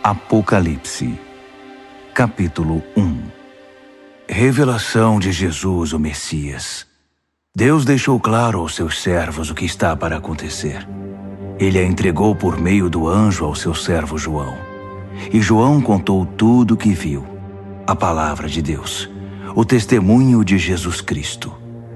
Apocalipse, capítulo 1. Revelação de Jesus, o Messias. Deus deixou claro aos seus servos o que está para acontecer. Ele a entregou por meio do anjo ao seu servo João. E João contou tudo o que viu, a palavra de Deus, o testemunho de Jesus Cristo.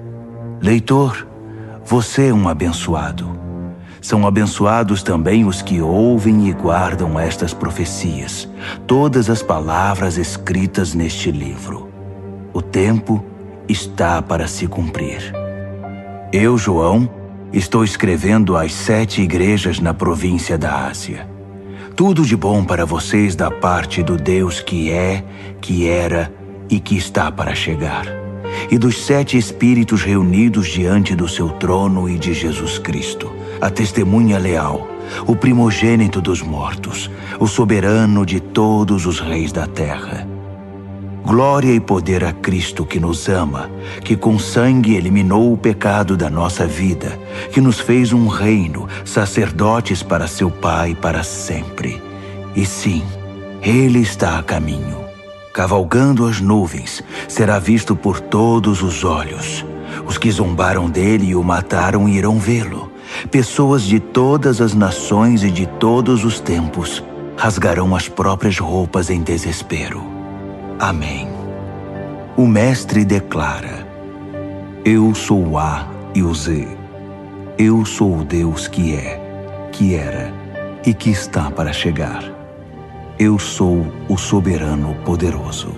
Leitor, você é um abençoado. São abençoados também os que ouvem e guardam estas profecias, todas as palavras escritas neste livro. O tempo está para se cumprir. Eu, João, estou escrevendo às 7 igrejas na província da Ásia. Tudo de bom para vocês da parte do Deus que é, que era e que está para chegar, e dos 7 espíritos reunidos diante do seu trono e de Jesus Cristo, a testemunha leal, o primogênito dos mortos, o soberano de todos os reis da terra. Glória e poder a Cristo que nos ama, que com sangue eliminou o pecado da nossa vida, que nos fez um reino, sacerdotes para seu Pai para sempre. E sim, Ele está a caminho. Cavalgando as nuvens, será visto por todos os olhos. Os que zombaram dele e o mataram irão vê-lo. Pessoas de todas as nações e de todos os tempos rasgarão as próprias roupas em desespero. Amém. O Mestre declara: Eu sou o A e o Z. Eu sou o Deus que é, que era e que está para chegar. Eu sou o soberano poderoso.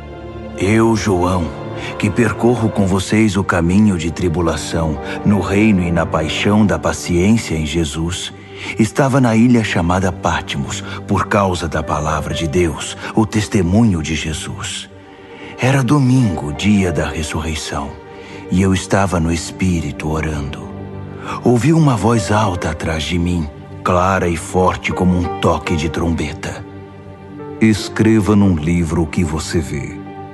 Eu, João, que percorro com vocês o caminho de tribulação, no reino e na paixão da paciência em Jesus, estava na ilha chamada Patmos, por causa da palavra de Deus, o testemunho de Jesus. Era domingo, dia da ressurreição, e eu estava no Espírito orando. Ouvi uma voz alta atrás de mim, clara e forte como um toque de trombeta. Escreva num livro o que você vê.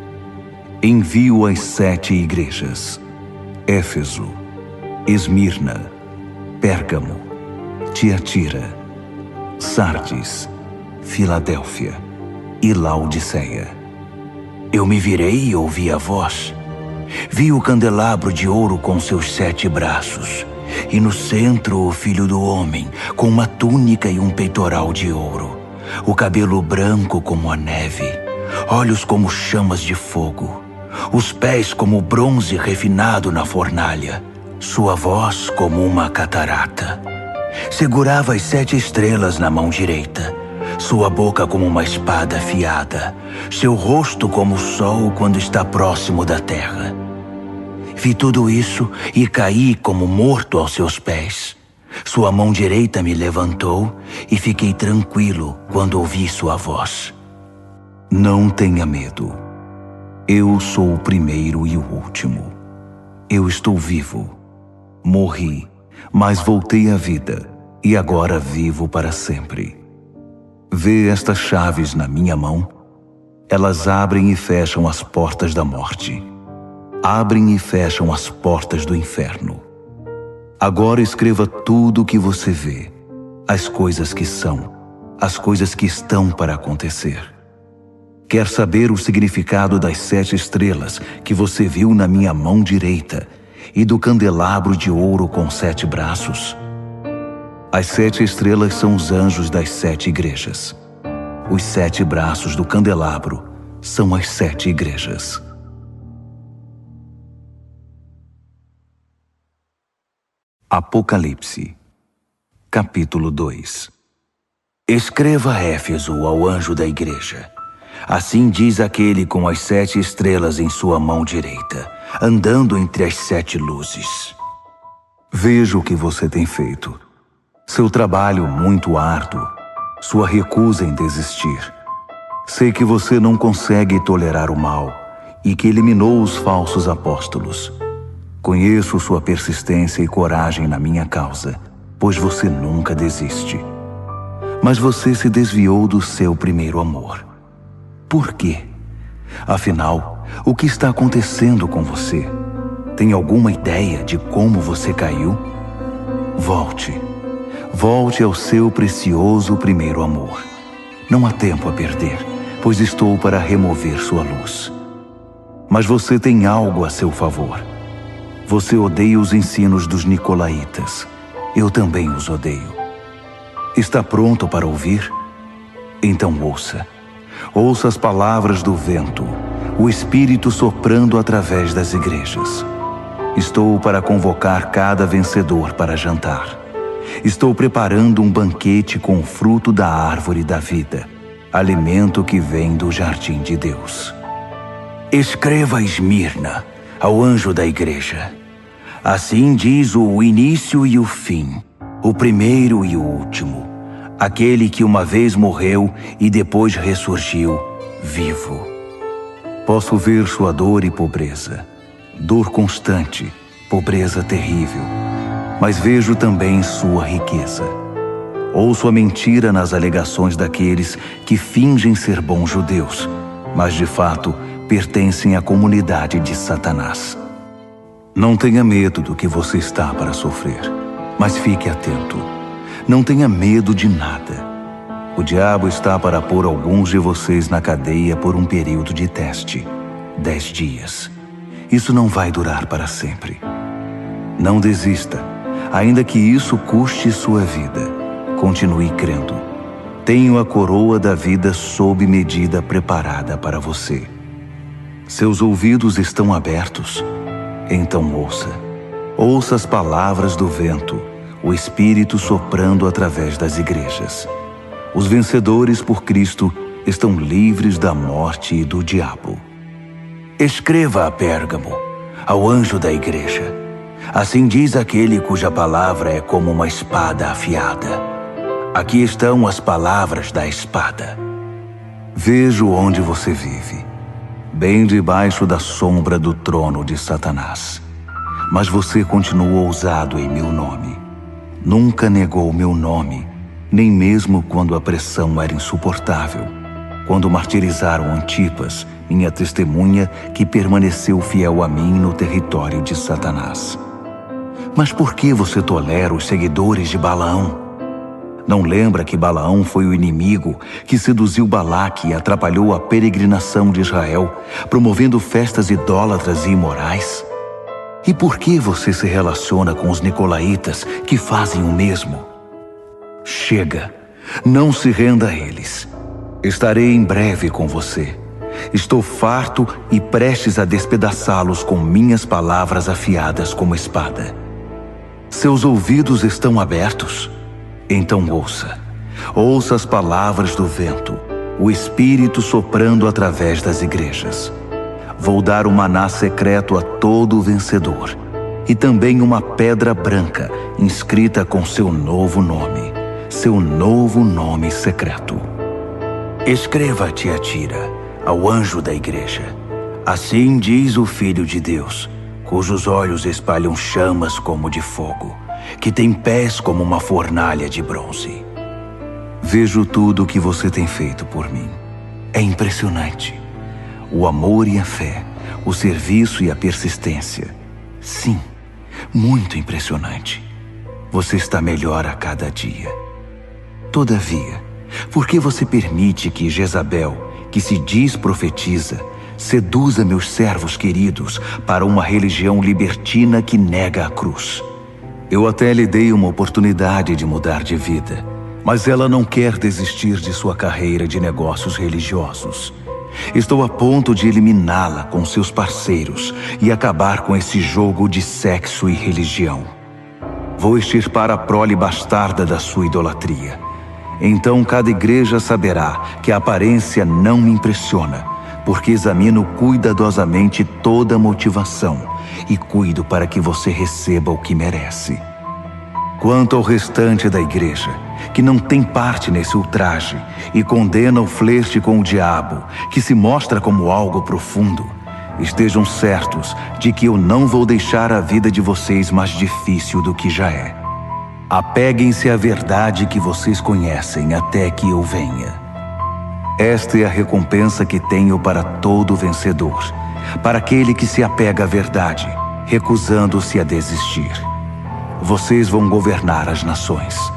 Envio às 7 igrejas: Éfeso, Esmirna, Pérgamo, Tiatira, Sardes, Filadélfia e Laodiceia. Eu me virei e ouvi a voz. Vi o candelabro de ouro com seus 7 braços, e no centro o Filho do Homem, com uma túnica e um peitoral de ouro, o cabelo branco como a neve, olhos como chamas de fogo, os pés como bronze refinado na fornalha, sua voz como uma catarata. Segurava as 7 estrelas na mão direita, sua boca como uma espada afiada, seu rosto como o sol quando está próximo da terra. Vi tudo isso e caí como morto aos seus pés. Sua mão direita me levantou e fiquei tranquilo quando ouvi sua voz. Não tenha medo. Eu sou o primeiro e o último. Eu estou vivo. Morri, mas voltei à vida, e agora vivo para sempre. Vê estas chaves na minha mão? Elas abrem e fecham as portas da morte. Abrem e fecham as portas do inferno. Agora escreva tudo o que você vê, as coisas que são, as coisas que estão para acontecer. Quer saber o significado das 7 estrelas que você viu na minha mão direita e do candelabro de ouro com 7 braços? As 7 estrelas são os anjos das 7 igrejas. Os 7 braços do candelabro são as 7 igrejas. Apocalipse, capítulo 2. Escreva a Éfeso, ao anjo da igreja. Assim diz aquele com as 7 estrelas em sua mão direita, andando entre as 7 luzes. Vejo o que você tem feito. Seu trabalho muito árduo, sua recusa em desistir. Sei que você não consegue tolerar o mal e que eliminou os falsos apóstolos. Conheço sua persistência e coragem na minha causa, pois você nunca desiste. Mas você se desviou do seu primeiro amor. Por quê? Afinal, o que está acontecendo com você? Tem alguma ideia de como você caiu? Volte ao seu precioso primeiro amor. Não há tempo a perder, pois estou para remover sua luz. Mas você tem algo a seu favor. Você odeia os ensinos dos nicolaítas. Eu também os odeio. Está pronto para ouvir? Então ouça. Ouça as palavras do vento, o Espírito soprando através das igrejas. Estou para convocar cada vencedor para jantar. Estou preparando um banquete com o fruto da árvore da vida, alimento que vem do jardim de Deus. Escreva a Esmirna, ao anjo da igreja. Assim diz o início e o fim, o primeiro e o último, aquele que uma vez morreu e depois ressurgiu, vivo. Posso ver sua dor e pobreza, dor constante, pobreza terrível, mas vejo também sua riqueza. Ouço a mentira nas alegações daqueles que fingem ser bons judeus, mas de fato pertencem à comunidade de Satanás. Não tenha medo do que você está para sofrer, mas fique atento. Não tenha medo de nada. O diabo está para pôr alguns de vocês na cadeia por um período de teste, 10 dias. Isso não vai durar para sempre. Não desista, ainda que isso custe sua vida. Continue crendo. Tenho a coroa da vida sob medida preparada para você. Seus ouvidos estão abertos? Então ouça. Ouça as palavras do vento, o Espírito soprando através das igrejas. Os vencedores por Cristo estão livres da morte e do diabo. Escreva a Pérgamo, ao anjo da igreja. Assim diz aquele cuja palavra é como uma espada afiada. Aqui estão as palavras da espada. Vejo onde você vive, bem debaixo da sombra do trono de Satanás. Mas você continuou ousado em meu nome. Nunca negou meu nome, nem mesmo quando a pressão era insuportável. Quando martirizaram Antipas, minha testemunha, que permaneceu fiel a mim no território de Satanás. Mas por que você tolera os seguidores de Balaão? Não lembra que Balaão foi o inimigo que seduziu Balaque e atrapalhou a peregrinação de Israel, promovendo festas idólatras e imorais? E por que você se relaciona com os nicolaítas que fazem o mesmo? Chega, não se renda a eles. Estarei em breve com você. Estou farto e prestes a despedaçá-los com minhas palavras afiadas como espada. Seus ouvidos estão abertos? Então ouça. Ouça as palavras do vento, o Espírito soprando através das igrejas. Vou dar um maná secreto a todo vencedor, e também uma pedra branca inscrita com seu novo nome secreto. Escreva a Tiatira, ao anjo da igreja. Assim diz o Filho de Deus, cujos olhos espalham chamas como de fogo, que tem pés como uma fornalha de bronze. Vejo tudo o que você tem feito por mim. É impressionante. O amor e a fé, o serviço e a persistência. Sim, muito impressionante. Você está melhor a cada dia. Todavia, por que você permite que Jezabel, que se diz profetiza, seduza meus servos queridos para uma religião libertina que nega a cruz? Eu até lhe dei uma oportunidade de mudar de vida, mas ela não quer desistir de sua carreira de negócios religiosos. Estou a ponto de eliminá-la com seus parceiros e acabar com esse jogo de sexo e religião. Vou extirpar a prole bastarda da sua idolatria. Então cada igreja saberá que a aparência não me impressiona, porque examino cuidadosamente toda a motivação e cuido para que você receba o que merece. Quanto ao restante da igreja, que não tem parte nesse ultraje e condena o flerte com o diabo, que se mostra como algo profundo, estejam certos de que eu não vou deixar a vida de vocês mais difícil do que já é. Apeguem-se à verdade que vocês conhecem até que eu venha. Esta é a recompensa que tenho para todo vencedor, para aquele que se apega à verdade, recusando-se a desistir. Vocês vão governar as nações.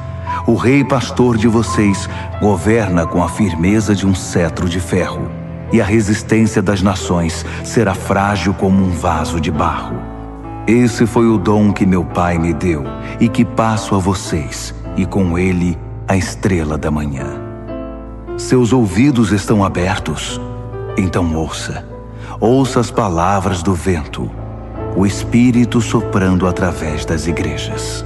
O rei pastor de vocês governa com a firmeza de um cetro de ferro, e a resistência das nações será frágil como um vaso de barro. Esse foi o dom que meu pai me deu e que passo a vocês, e com ele a estrela da manhã. Seus ouvidos estão abertos? Então ouça. Ouça as palavras do vento, o Espírito soprando através das igrejas.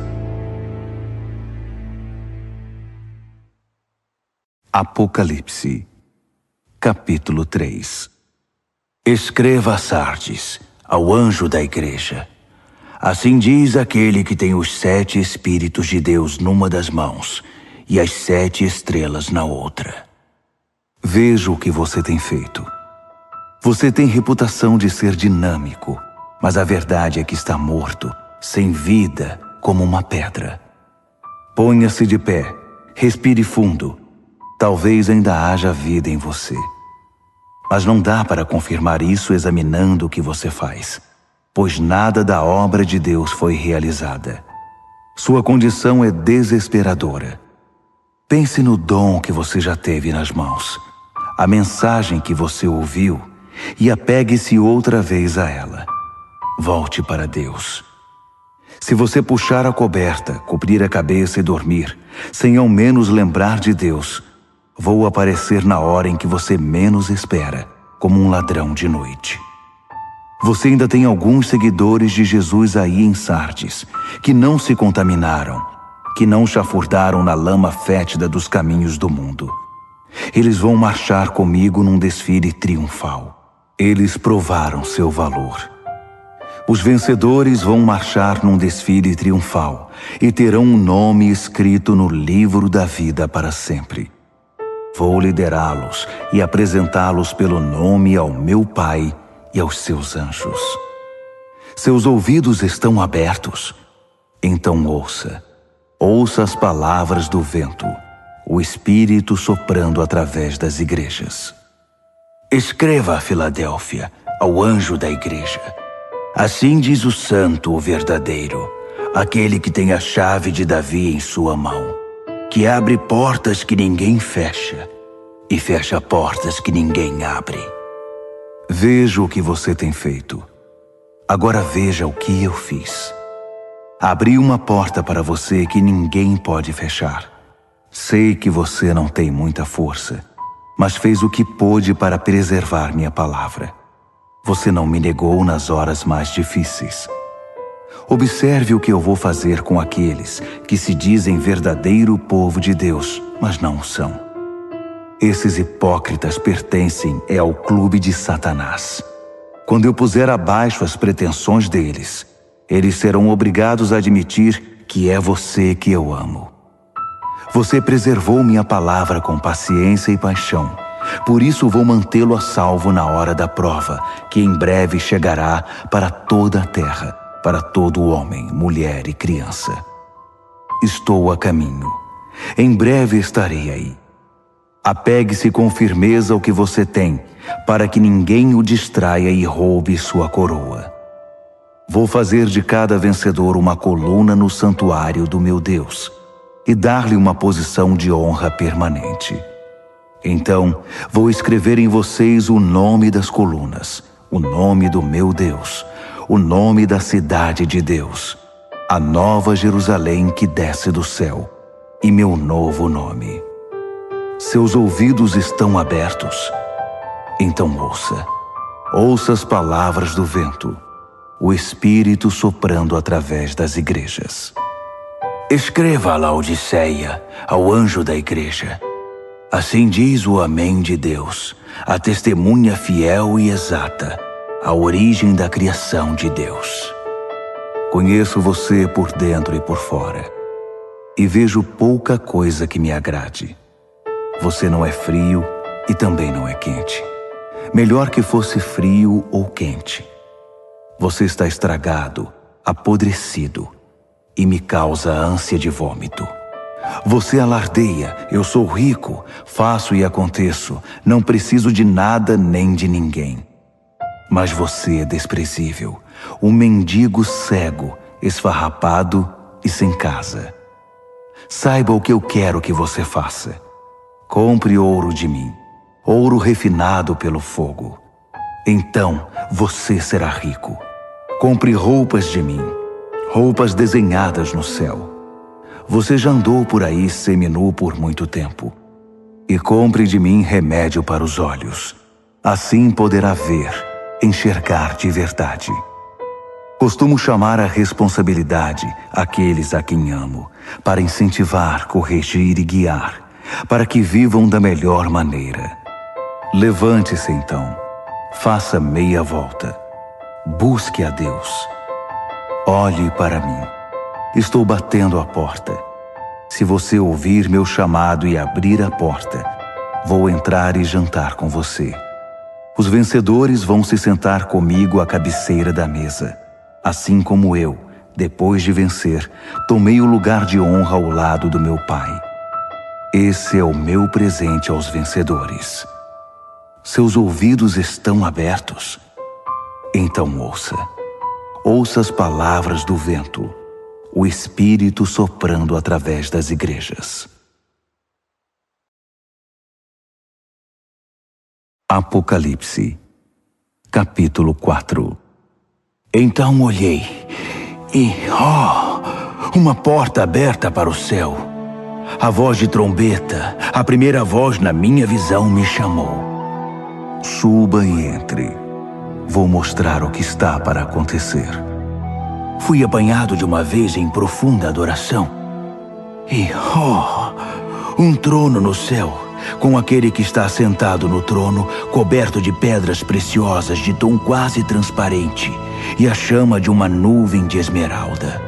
Apocalipse, capítulo 3. Escreva a Sardes, ao anjo da igreja. Assim diz aquele que tem os 7 Espíritos de Deus numa das mãos e as 7 estrelas na outra. Veja o que você tem feito. Você tem reputação de ser dinâmico, mas a verdade é que está morto, sem vida, como uma pedra. Ponha-se de pé, respire fundo. Talvez ainda haja vida em você. Mas não dá para confirmar isso examinando o que você faz, pois nada da obra de Deus foi realizada. Sua condição é desesperadora. Pense no dom que você já teve nas mãos, a mensagem que você ouviu, e apegue-se outra vez a ela. Volte para Deus. Se você puxar a coberta, cobrir a cabeça e dormir, sem ao menos lembrar de Deus, vou aparecer na hora em que você menos espera, como um ladrão de noite. Você ainda tem alguns seguidores de Jesus aí em Sardes, que não se contaminaram, que não chafurdaram na lama fétida dos caminhos do mundo. Eles vão marchar comigo num desfile triunfal. Eles provaram seu valor. Os vencedores vão marchar num desfile triunfal e terão um nome escrito no livro da vida para sempre. Vou liderá-los e apresentá-los pelo nome ao meu Pai e aos seus anjos. Seus ouvidos estão abertos? Então ouça. Ouça as palavras do vento, o Espírito soprando através das igrejas. Escreva a Filadélfia, ao anjo da igreja. Assim diz o santo, o verdadeiro, aquele que tem a chave de Davi em sua mão, que abre portas que ninguém fecha e fecha portas que ninguém abre. Veja o que você tem feito. Agora veja o que eu fiz. Abri uma porta para você que ninguém pode fechar. Sei que você não tem muita força, mas fez o que pôde para preservar minha palavra. Você não me negou nas horas mais difíceis. Observe o que eu vou fazer com aqueles que se dizem verdadeiro povo de Deus, mas não o são. Esses hipócritas pertencem ao clube de Satanás. Quando eu puser abaixo as pretensões deles, eles serão obrigados a admitir que é você que eu amo. Você preservou minha palavra com paciência e paixão. Por isso vou mantê-lo a salvo na hora da prova, que em breve chegará para toda a terra, para todo homem, mulher e criança. Estou a caminho. Em breve estarei aí. Apegue-se com firmeza ao que você tem, para que ninguém o distraia e roube sua coroa. Vou fazer de cada vencedor uma coluna no santuário do meu Deus e dar-lhe uma posição de honra permanente. Então, vou escrever em vocês o nome das colunas, o nome do meu Deus, o nome da cidade de Deus, a nova Jerusalém que desce do céu, e meu novo nome. Seus ouvidos estão abertos? Então ouça. Ouça as palavras do vento, o Espírito soprando através das igrejas. Escreva a Laodiceia, ao anjo da igreja. Assim diz o Amém de Deus, a testemunha fiel e exata, a origem da criação de Deus. Conheço você por dentro e por fora, e vejo pouca coisa que me agrade. Você não é frio e também não é quente. Melhor que fosse frio ou quente. Você está estragado, apodrecido, e me causa ânsia de vômito. Você alardeia, eu sou rico, faço e aconteço, não preciso de nada nem de ninguém. Mas você é desprezível, um mendigo cego, esfarrapado e sem casa. Saiba o que eu quero que você faça. Compre ouro de mim, ouro refinado pelo fogo. Então você será rico. Compre roupas de mim, roupas desenhadas no céu. Você já andou por aí seminu por muito tempo. E compre de mim remédio para os olhos. Assim poderá ver, enxergar de verdade. Costumo chamar à responsabilidade aqueles a quem amo, para incentivar, corrigir e guiar, para que vivam da melhor maneira. Levante-se então, faça meia volta, busque a Deus. Olhe para mim, estou batendo a porta. Se você ouvir meu chamado e abrir a porta, vou entrar e jantar com você. Os vencedores vão se sentar comigo à cabeceira da mesa, assim como eu, depois de vencer, tomei o lugar de honra ao lado do meu Pai. Esse é o meu presente aos vencedores. Seus ouvidos estão abertos? Então ouça. Ouça as palavras do vento, o Espírito soprando através das igrejas. Apocalipse, capítulo 4. Então olhei e, uma porta aberta para o céu. A voz de trombeta, a primeira voz na minha visão me chamou. Suba e entre. Vou mostrar o que está para acontecer. Fui apanhado de uma vez em profunda adoração. E, um trono no céu, com aquele que está sentado no trono, coberto de pedras preciosas de tom quase transparente, e a chama de uma nuvem de esmeralda.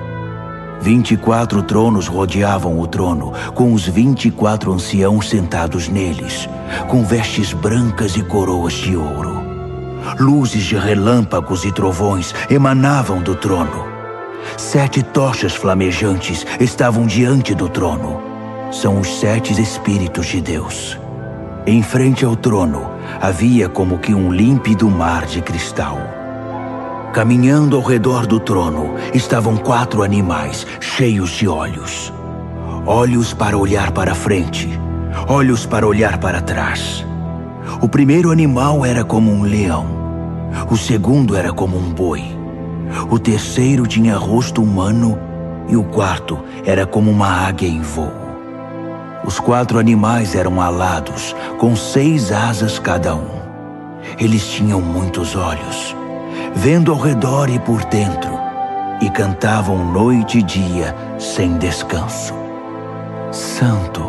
24 tronos rodeavam o trono, com os 24 anciãos sentados neles, com vestes brancas e coroas de ouro. Luzes de relâmpagos e trovões emanavam do trono. 7 tochas flamejantes estavam diante do trono. São os 7 Espíritos de Deus. Em frente ao trono havia como que um límpido mar de cristal. Caminhando ao redor do trono estavam 4 animais cheios de olhos. Olhos para olhar para frente, olhos para olhar para trás. O primeiro animal era como um leão. O segundo era como um boi. O terceiro tinha rosto humano e o quarto era como uma águia em voo. Os 4 animais eram alados, com 6 asas cada um. Eles tinham muitos olhos, vendo ao redor e por dentro, e cantavam noite e dia sem descanso. Santo,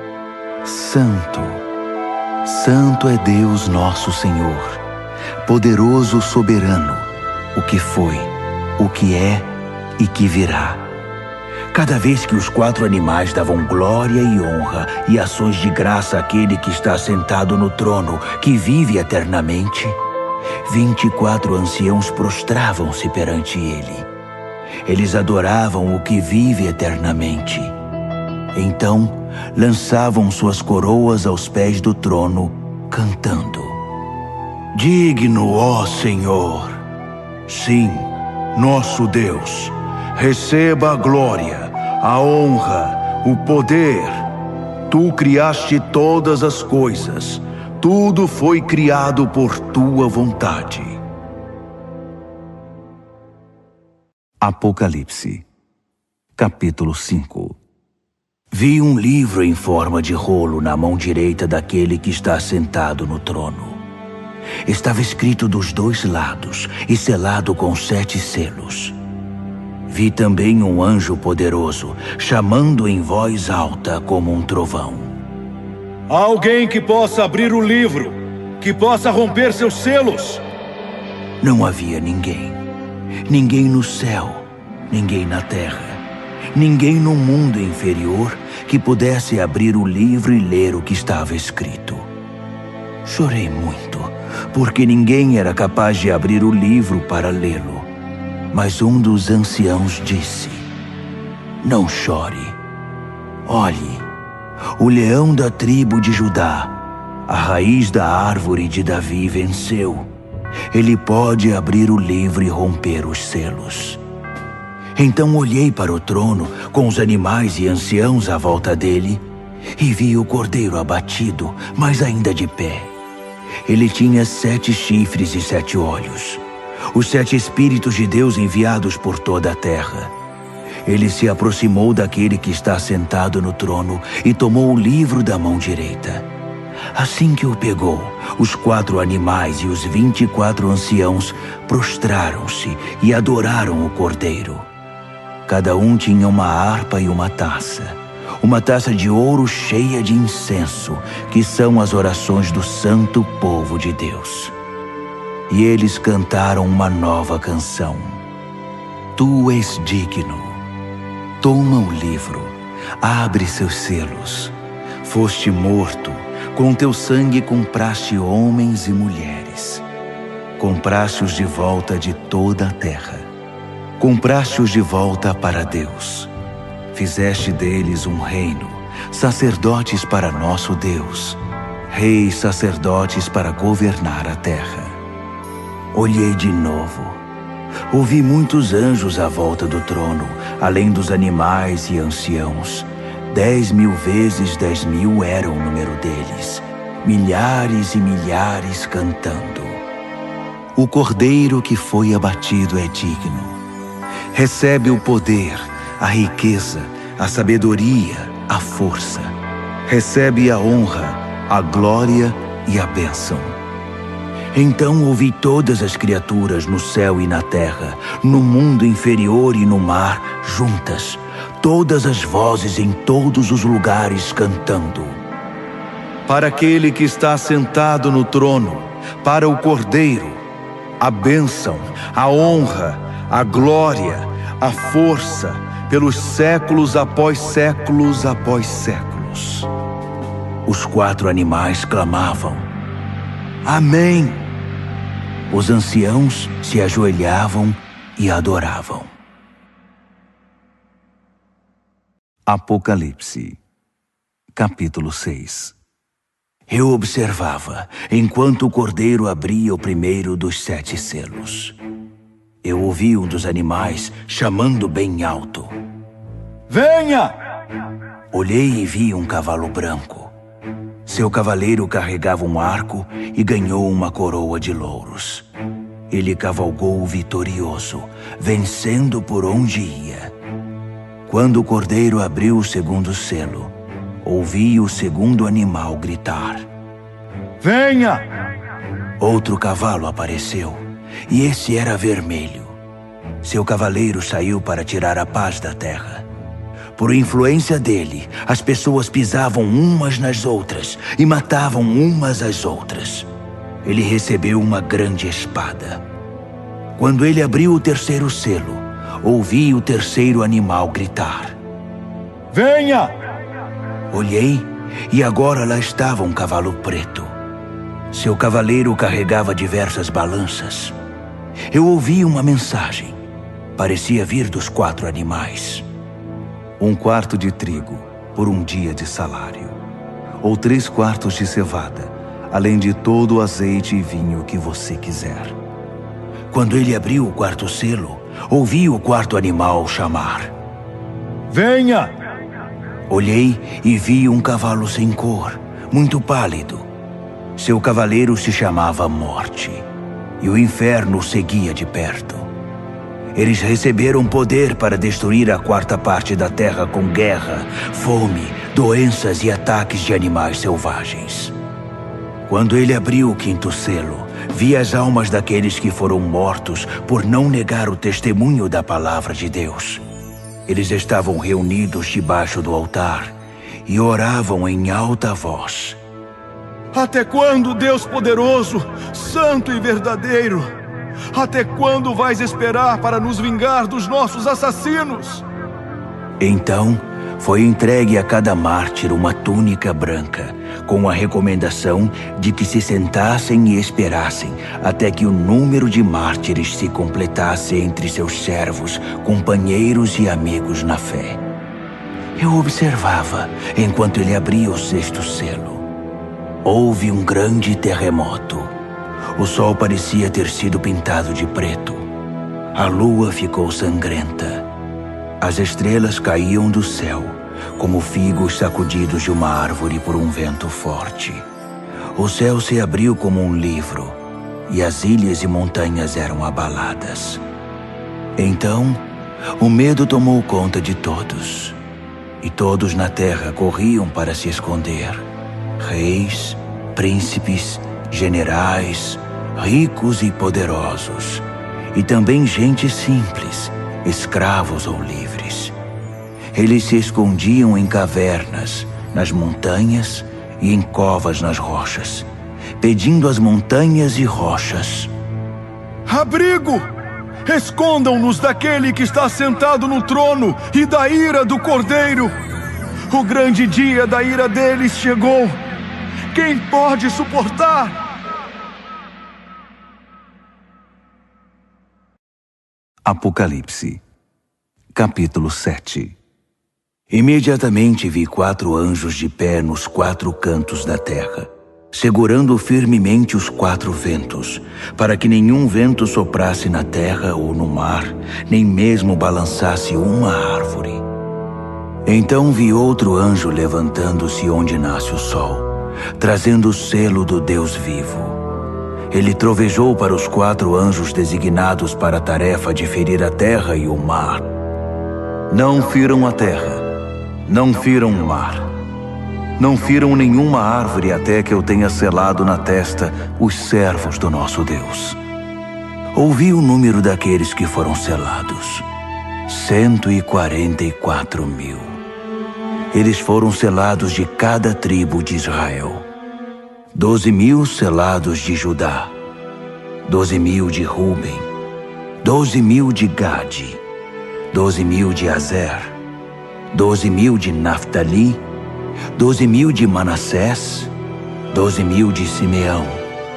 Santo, Santo é Deus nosso Senhor, poderoso, soberano, o que foi, o que é e que virá. Cada vez que os 4 animais davam glória e honra e ações de graça àquele que está sentado no trono, que vive eternamente, 24 anciãos prostravam-se perante ele. Eles adoravam o que vive eternamente. Então, lançavam suas coroas aos pés do trono, cantando: Digno, ó Senhor! Sim, nosso Deus, receba a glória, a honra, o poder. Tu criaste todas as coisas. Tudo foi criado por tua vontade. Apocalipse, capítulo 5. Vi um livro em forma de rolo na mão direita daquele que está sentado no trono. Estava escrito dos 2 lados e selado com 7 selos. Vi também um anjo poderoso, chamando em voz alta como um trovão. Alguém que possa abrir o livro, que possa romper seus selos. Não havia ninguém. Ninguém no céu, ninguém na terra, ninguém no mundo inferior que pudesse abrir o livro e ler o que estava escrito. Chorei muito, porque ninguém era capaz de abrir o livro para lê-lo. Mas um dos anciãos disse: Não chore. Olhe, o leão da tribo de Judá, a raiz da árvore de Davi, venceu. Ele pode abrir o livro e romper os selos. Então olhei para o trono, com os animais e anciãos à volta dele, e vi o cordeiro abatido, mas ainda de pé. Ele tinha 7 chifres e 7 olhos, os 7 Espíritos de Deus enviados por toda a terra. Ele se aproximou daquele que está sentado no trono e tomou o livro da mão direita. Assim que o pegou, os 4 animais e os 24 anciãos prostraram-se e adoraram o cordeiro. Cada um tinha uma harpa e uma taça de ouro cheia de incenso, que são as orações do santo povo de Deus. E eles cantaram uma nova canção. Tu és digno. Toma o livro, abre seus selos. Foste morto, com teu sangue compraste homens e mulheres. Compraste-os de volta de toda a terra. Compraste-os de volta para Deus. Fizeste deles um reino, sacerdotes para nosso Deus, reis sacerdotes para governar a terra. Olhei de novo. Ouvi muitos anjos à volta do trono, além dos animais e anciãos. 10.000 vezes 10.000 era o número deles, milhares e milhares cantando. O cordeiro que foi abatido é digno. Recebe o poder, a riqueza, a sabedoria, a força. Recebe a honra, a glória e a bênção. Então ouvi todas as criaturas no céu e na terra, no mundo inferior e no mar, juntas, todas as vozes em todos os lugares cantando. Para aquele que está sentado no trono, para o Cordeiro, a bênção, a honra, a glória, a força, pelos séculos após séculos após séculos. Os 4 animais clamavam: Amém! Os anciãos se ajoelhavam e adoravam. Apocalipse, capítulo 6. Eu observava, enquanto o cordeiro abria o primeiro dos 7 selos. Eu ouvi um dos animais chamando bem alto: Venha! Olhei e vi um cavalo branco. Seu cavaleiro carregava um arco e ganhou uma coroa de louros. Ele cavalgou vitorioso, vencendo por onde ia. Quando o cordeiro abriu o segundo selo, ouvi o segundo animal gritar: Venha! Outro cavalo apareceu, e esse era vermelho. Seu cavaleiro saiu para tirar a paz da terra. Por influência dele, as pessoas pisavam umas nas outras e matavam umas às outras. Ele recebeu uma grande espada. Quando ele abriu o terceiro selo, ouvi o terceiro animal gritar: Venha! Olhei e agora lá estava um cavalo preto. Seu cavaleiro carregava diversas balanças. Eu ouvi uma mensagem. Parecia vir dos 4 animais. 1 quarto de trigo por um dia de salário, ou 3 quartos de cevada, além de todo o azeite e vinho que você quiser. Quando ele abriu o 4º selo, ouvi o 4º animal chamar: Venha! Olhei e vi um cavalo sem cor, muito pálido. Seu cavaleiro se chamava Morte, e o inferno o seguia de perto. Eles receberam poder para destruir a 4ª parte da terra com guerra, fome, doenças e ataques de animais selvagens. Quando ele abriu o 5º selo, vi as almas daqueles que foram mortos por não negar o testemunho da palavra de Deus. Eles estavam reunidos debaixo do altar e oravam em alta voz: Até quando, Deus poderoso, santo e verdadeiro? Até quando vais esperar para nos vingar dos nossos assassinos? Então, foi entregue a cada mártir uma túnica branca, com a recomendação de que se sentassem e esperassem até que o número de mártires se completasse entre seus servos, companheiros e amigos na fé. Eu observava enquanto ele abria o 6º selo. Houve um grande terremoto. O sol parecia ter sido pintado de preto. A lua ficou sangrenta As estrelas caíam do céu, como figos sacudidos de uma árvore por um vento forte. O céu se abriu como um livro, e as ilhas e montanhas eram abaladas. Então, o medo tomou conta de todos, e todos na terra corriam para se esconder. Reis, príncipes, generais, ricos e poderosos, e também gente simples, escravos ou livres. Eles se escondiam em cavernas, nas montanhas e em covas nas rochas, pedindo às montanhas e rochas: abrigo! Escondam-nos daquele que está sentado no trono e da ira do Cordeiro. O grande dia da ira deles chegou. Quem pode suportar? Apocalipse, capítulo 7. Imediatamente vi 4 anjos de pé nos 4 cantos da terra, segurando firmemente os 4 ventos, para que nenhum vento soprasse na terra ou no mar, nem mesmo balançasse uma árvore. Então vi outro anjo levantando-se onde nasce o sol, trazendo o selo do Deus vivo. Ele trovejou para os 4 anjos designados para a tarefa de ferir a terra e o mar. Não firam a terra, não firam o mar, não firam nenhuma árvore até que eu tenha selado na testa os servos do nosso Deus. Ouvi o número daqueles que foram selados: 144.000. Eles foram selados de cada tribo de Israel. 12.000 selados de Judá, 12.000 de Ruben, 12.000 de Gade, 12.000 de Azer, 12.000 de Naftali, 12.000 de Manassés, 12.000 de Simeão,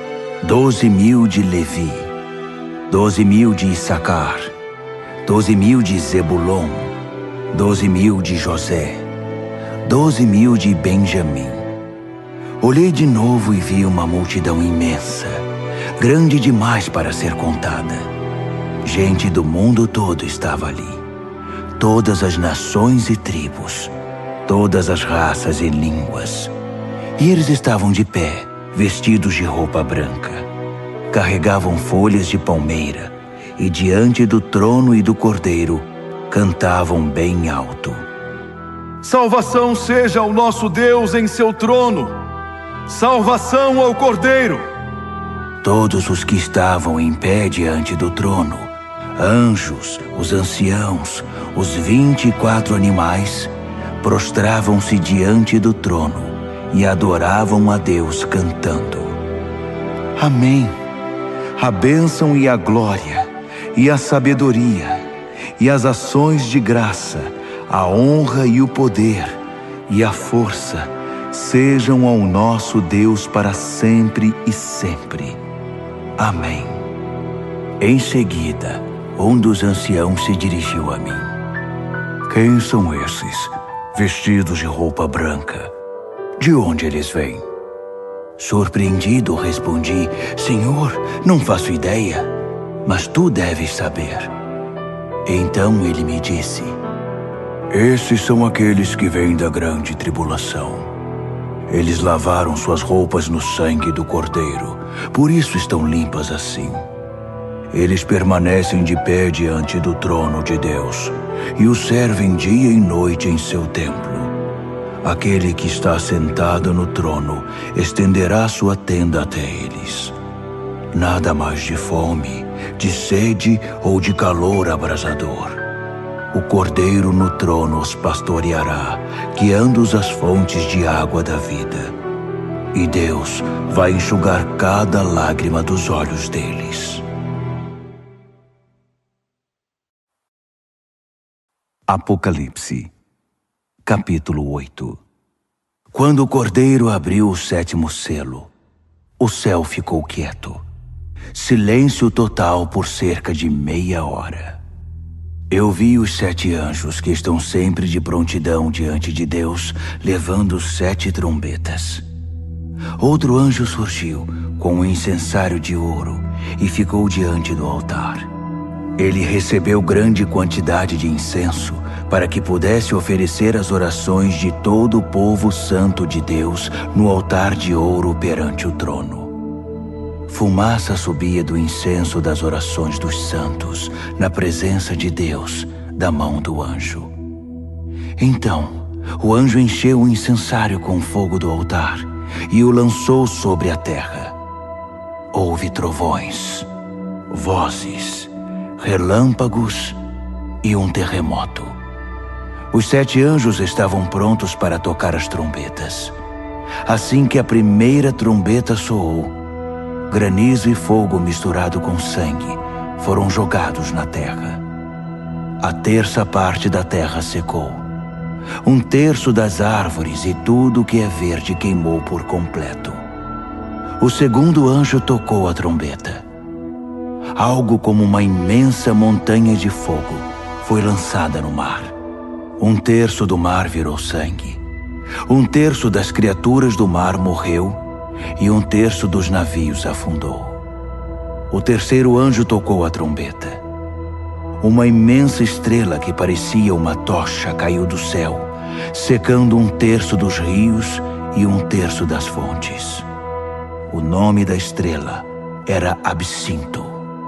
12.000 de Levi, 12.000 de Issacar, 12.000 de Zebulon, 12.000 de José, 12.000 de Benjamim. Olhei de novo e vi uma multidão imensa, grande demais para ser contada. Gente do mundo todo estava ali. Todas as nações e tribos, todas as raças e línguas. E eles estavam de pé, vestidos de roupa branca. Carregavam folhas de palmeira e diante do trono e do Cordeiro cantavam bem alto: salvação seja ao nosso Deus em seu trono. Salvação ao Cordeiro! Todos os que estavam em pé diante do trono, anjos, os anciãos, os 24 animais, prostravam-se diante do trono e adoravam a Deus cantando: Amém! A bênção e a glória, e a sabedoria, e as ações de graça, a honra e o poder, e a força, sejam ao nosso Deus para sempre e sempre. Amém. Em seguida, um dos anciãos se dirigiu a mim: quem são esses, vestidos de roupa branca? De onde eles vêm? Surpreendido, respondi: Senhor, não faço ideia, mas tu deves saber. Então ele me disse: esses são aqueles que vêm da grande tribulação. Eles lavaram suas roupas no sangue do Cordeiro, por isso estão limpas assim. Eles permanecem de pé diante do trono de Deus e o servem dia e noite em seu templo. Aquele que está sentado no trono estenderá sua tenda até eles. Nada mais de fome, de sede ou de calor abrasador. O Cordeiro no trono os pastoreará, guiando-os às fontes de água da vida. E Deus vai enxugar cada lágrima dos olhos deles. Apocalipse, capítulo 8. Quando o Cordeiro abriu o 7º selo, o céu ficou quieto. Silêncio total por cerca de meia hora. Eu vi os 7 anjos que estão sempre de prontidão diante de Deus, levando 7 trombetas. Outro anjo surgiu com um incensário de ouro e ficou diante do altar. Ele recebeu grande quantidade de incenso, para que pudesse oferecer as orações de todo o povo santo de Deus no altar de ouro perante o trono. Fumaça subia do incenso das orações dos santos, na presença de Deus, da mão do anjo. Então, o anjo encheu o incensário com fogo do altar e o lançou sobre a terra. Houve trovões, vozes, relâmpagos e um terremoto. Os 7 anjos estavam prontos para tocar as trombetas. Assim que a primeira trombeta soou, granizo e fogo misturado com sangue foram jogados na terra. A terça parte da terra secou. 1/3 das árvores e tudo que é verde queimou por completo. O segundo anjo tocou a trombeta. Algo como uma imensa montanha de fogo foi lançada no mar. 1/3 do mar virou sangue. 1/3 das criaturas do mar morreu e 1/3 dos navios afundou. O terceiro anjo tocou a trombeta. Uma imensa estrela que parecia uma tocha caiu do céu, secando 1/3 dos rios e 1/3 das fontes. O nome da estrela era Absinto.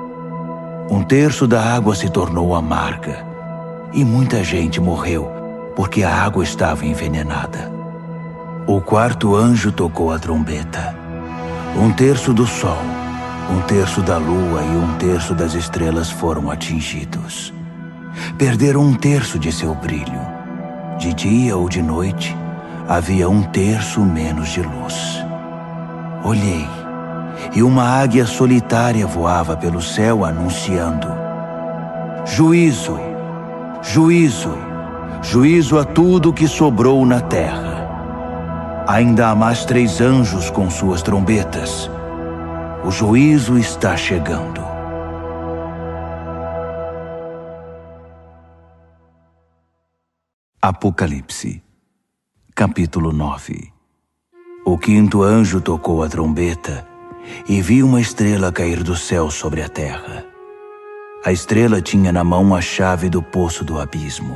1/3 da água se tornou amarga e muita gente morreu porque a água estava envenenada. O quarto anjo tocou a trombeta. 1/3 do sol, 1/3 da lua e 1/3 das estrelas foram atingidos. Perderam 1/3 de seu brilho. De dia ou de noite, havia 1/3 menos de luz. Olhei, e uma águia solitária voava pelo céu anunciando: Juízo, juízo, juízo a tudo que sobrou na terra. Ainda há mais 3 anjos com suas trombetas. O juízo está chegando. Apocalipse, capítulo 9. O quinto anjo tocou a trombeta e vi uma estrela cair do céu sobre a terra. A estrela tinha na mão a chave do poço do abismo.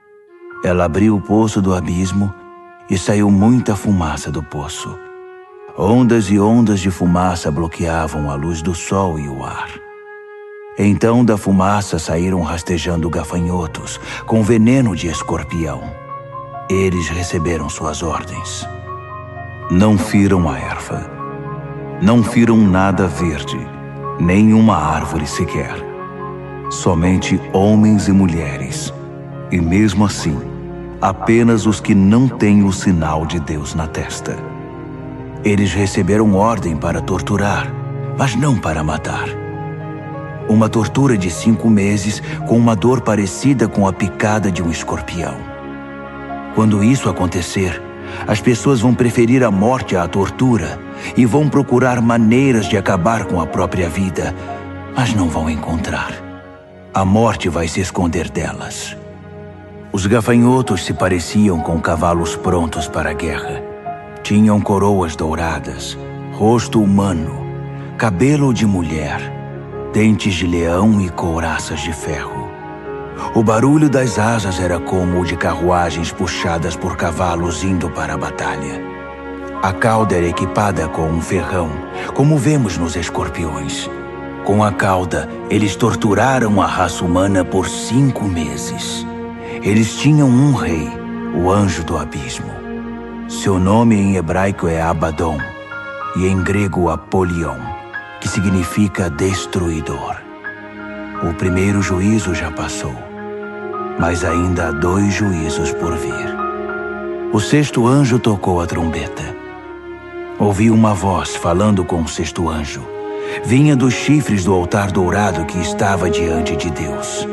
Ela abriu o poço do abismo e saiu muita fumaça do poço. Ondas e ondas de fumaça bloqueavam a luz do sol e o ar. Então da fumaça saíram rastejando gafanhotos com veneno de escorpião. Eles receberam suas ordens. Não firam a erva, não firam nada verde, nem uma árvore sequer. Somente homens e mulheres, e mesmo assim, apenas os que não têm o sinal de Deus na testa. Eles receberam ordem para torturar, mas não para matar. Uma tortura de 5 meses com uma dor parecida com a picada de um escorpião. Quando isso acontecer, as pessoas vão preferir a morte à tortura e vão procurar maneiras de acabar com a própria vida, mas não vão encontrar. A morte vai se esconder delas. Os gafanhotos se pareciam com cavalos prontos para a guerra. Tinham coroas douradas, rosto humano, cabelo de mulher, dentes de leão e couraças de ferro. O barulho das asas era como o de carruagens puxadas por cavalos indo para a batalha. A cauda era equipada com um ferrão, como vemos nos escorpiões. Com a cauda, eles torturaram a raça humana por 5 meses. Eles tinham um rei, o anjo do abismo. Seu nome em hebraico é Abaddon e em grego Apolion, que significa destruidor. O primeiro juízo já passou, mas ainda há 2 juízos por vir. O sexto anjo tocou a trombeta. Ouvi uma voz falando com o sexto anjo. Vinha dos chifres do altar dourado que estava diante de Deus.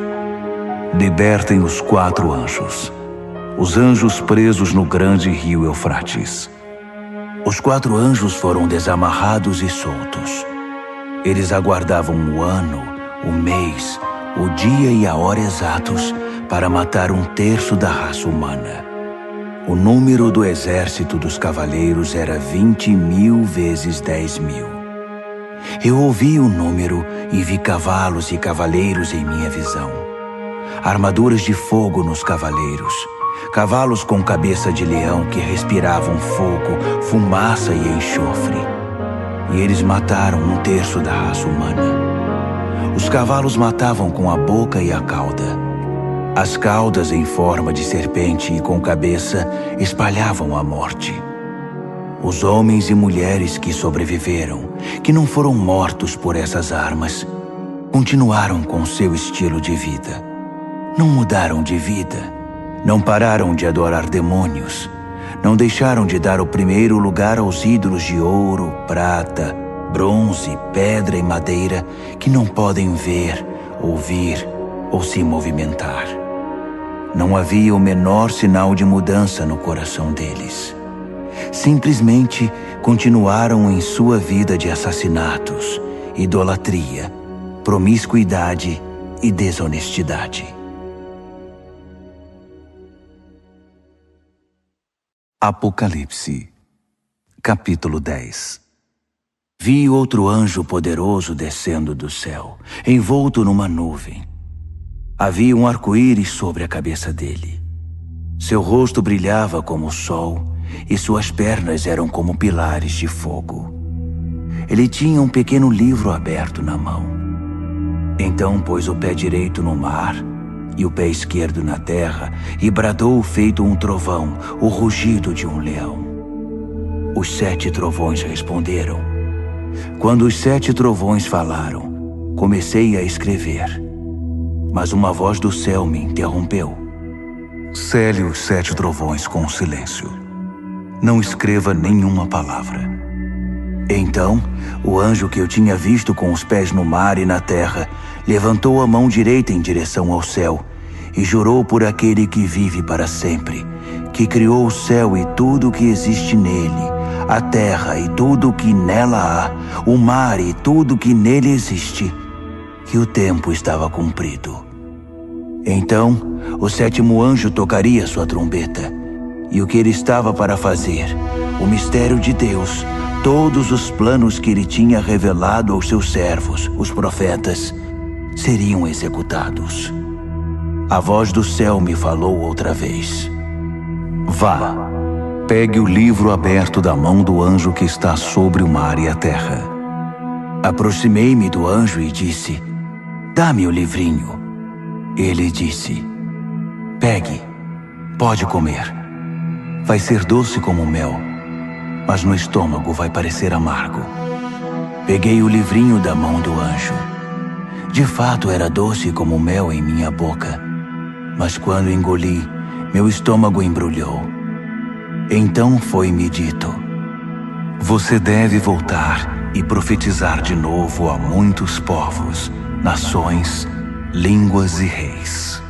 Libertem os 4 anjos, os anjos presos no grande rio Eufrates. Os 4 anjos foram desamarrados e soltos. Eles aguardavam o ano, o mês, o dia e a hora exatos para matar 1/3 da raça humana. O número do exército dos cavaleiros era 20.000 vezes 10.000. Eu ouvi o número e vi cavalos e cavaleiros em minha visão. armaduras de fogo nos cavaleiros, cavalos com cabeça de leão que respiravam fogo, fumaça e enxofre. E eles mataram 1/3 da raça humana. Os cavalos matavam com a boca e a cauda. As caudas em forma de serpente e com cabeça espalhavam a morte. Os homens e mulheres que sobreviveram, que não foram mortos por essas armas, continuaram com seu estilo de vida. Não mudaram de vida, não pararam de adorar demônios, não deixaram de dar o primeiro lugar aos ídolos de ouro, prata, bronze, pedra e madeira que não podem ver, ouvir ou se movimentar. Não havia o menor sinal de mudança no coração deles. Simplesmente continuaram em sua vida de assassinatos, idolatria, promiscuidade e desonestidade. Apocalipse, capítulo 10. Vi outro anjo poderoso descendo do céu, envolto numa nuvem. Havia um arco-íris sobre a cabeça dele. Seu rosto brilhava como o sol e suas pernas eram como pilares de fogo. Ele tinha um pequeno livro aberto na mão. Então pôs o pé direito no mar e o pé esquerdo na terra e bradou feito um trovão, o rugido de um leão. Os 7 trovões responderam. Quando os 7 trovões falaram, comecei a escrever. Mas uma voz do céu me interrompeu. Cele os 7 trovões com silêncio. Não escreva nenhuma palavra. Então, o anjo que eu tinha visto com os pés no mar e na terra, levantou a mão direita em direção ao céu e jurou por aquele que vive para sempre, que criou o céu e tudo o que existe nele, a terra e tudo o que nela há, o mar e tudo o que nele existe, que o tempo estava cumprido. Então, o 7º anjo tocaria sua trombeta, e o que ele estava para fazer, o mistério de Deus, todos os planos que ele tinha revelado aos seus servos, os profetas, seriam executados. A voz do céu me falou outra vez. Vá, pegue o livro aberto da mão do anjo que está sobre o mar e a terra. Aproximei-me do anjo e disse, dá-me o livrinho. Ele disse, pegue, pode comer. Vai ser doce como mel, mas no estômago vai parecer amargo. Peguei o livrinho da mão do anjo. De fato era doce como mel em minha boca, mas quando engoli, meu estômago embrulhou. Então foi-me dito, você deve voltar e profetizar de novo a muitos povos, nações, línguas e reis.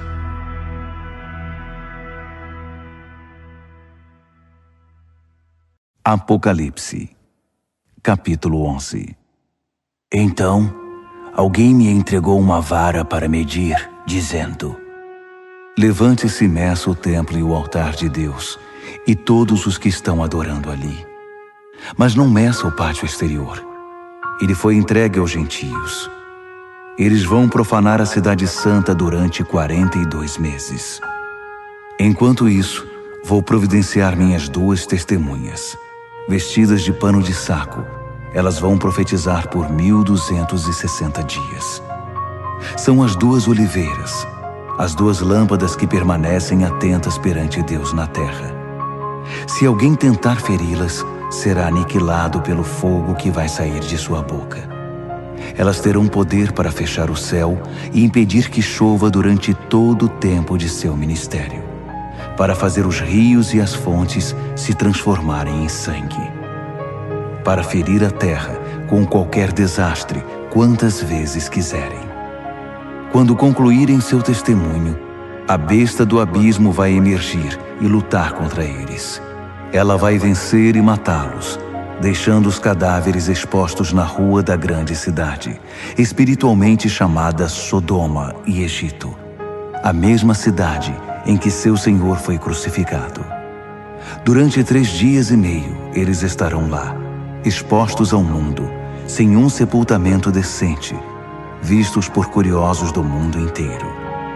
Apocalipse, capítulo 11. Então, alguém me entregou uma vara para medir, dizendo, levante-se e meça o templo e o altar de Deus, e todos os que estão adorando ali. Mas não meça o pátio exterior. Ele foi entregue aos gentios. Eles vão profanar a cidade santa durante 42 meses. Enquanto isso, vou providenciar minhas 2 testemunhas. Vestidas de pano de saco, elas vão profetizar por 1260 dias. São as 2 oliveiras, as 2 lâmpadas que permanecem atentas perante Deus na terra. Se alguém tentar feri-las, será aniquilado pelo fogo que vai sair de sua boca. Elas terão poder para fechar o céu e impedir que chova durante todo o tempo de seu ministério, para fazer os rios e as fontes se transformarem em sangue, para ferir a terra com qualquer desastre quantas vezes quiserem. Quando concluírem seu testemunho, a besta do abismo vai emergir e lutar contra eles. Ela vai vencer e matá-los, deixando os cadáveres expostos na rua da grande cidade, espiritualmente chamada Sodoma e Egito, a mesma cidade em que seu Senhor foi crucificado. Durante 3 dias e meio, eles estarão lá, expostos ao mundo, sem um sepultamento decente, vistos por curiosos do mundo inteiro.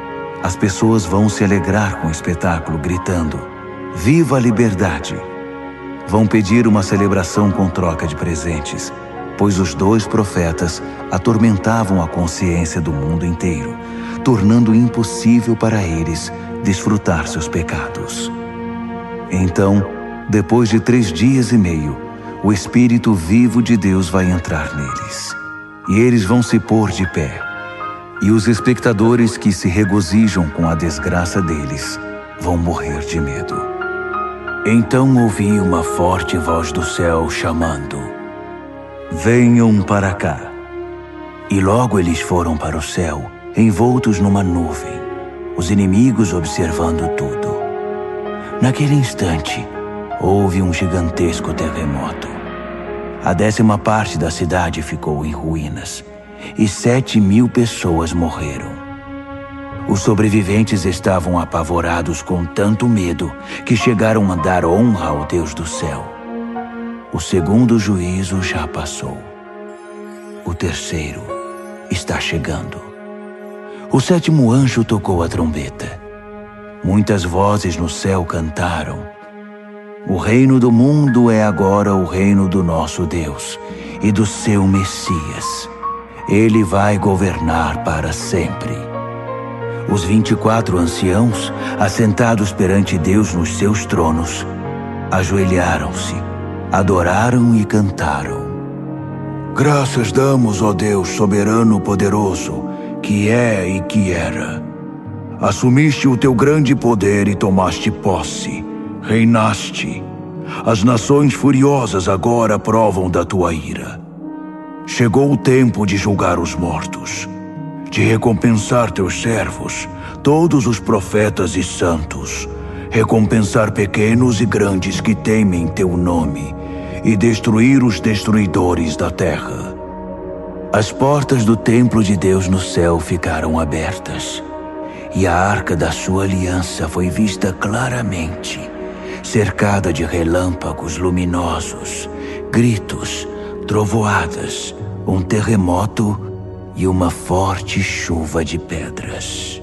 As pessoas vão se alegrar com o espetáculo, gritando: "Viva a liberdade!" Vão pedir uma celebração com troca de presentes, pois os 2 profetas atormentavam a consciência do mundo inteiro, tornando impossível para eles desfrutar seus pecados. Então, depois de 3 dias e meio, o Espírito vivo de Deus vai entrar neles, e eles vão se pôr de pé. E os espectadores que se regozijam com a desgraça deles vão morrer de medo. Então ouvi uma forte voz do céu chamando: "Venham para cá." E logo eles foram para o céu, envoltos numa nuvem, os inimigos observando tudo. Naquele instante, houve um gigantesco terremoto. A 10ª parte da cidade ficou em ruínas, e 7.000 pessoas morreram. Os sobreviventes estavam apavorados com tanto medo que chegaram a dar honra ao Deus do céu. O 2º juízo já passou. O 3º está chegando. O 7º anjo tocou a trombeta. Muitas vozes no céu cantaram: "O reino do mundo é agora o reino do nosso Deus e do seu Messias. Ele vai governar para sempre." Os 24 anciãos, assentados perante Deus nos seus tronos, ajoelharam-se, adoraram e cantaram: "Graças damos, ó Deus soberano poderoso, que é e que era. Assumiste o teu grande poder e tomaste posse, reinaste. As nações furiosas agora provam da tua ira. Chegou o tempo de julgar os mortos, de recompensar teus servos, todos os profetas e santos, recompensar pequenos e grandes que temem teu nome, e destruir os destruidores da terra." As portas do templo de Deus no céu ficaram abertas, e a arca da sua aliança foi vista claramente, cercada de relâmpagos luminosos, gritos, trovoadas, um terremoto e uma forte chuva de pedras.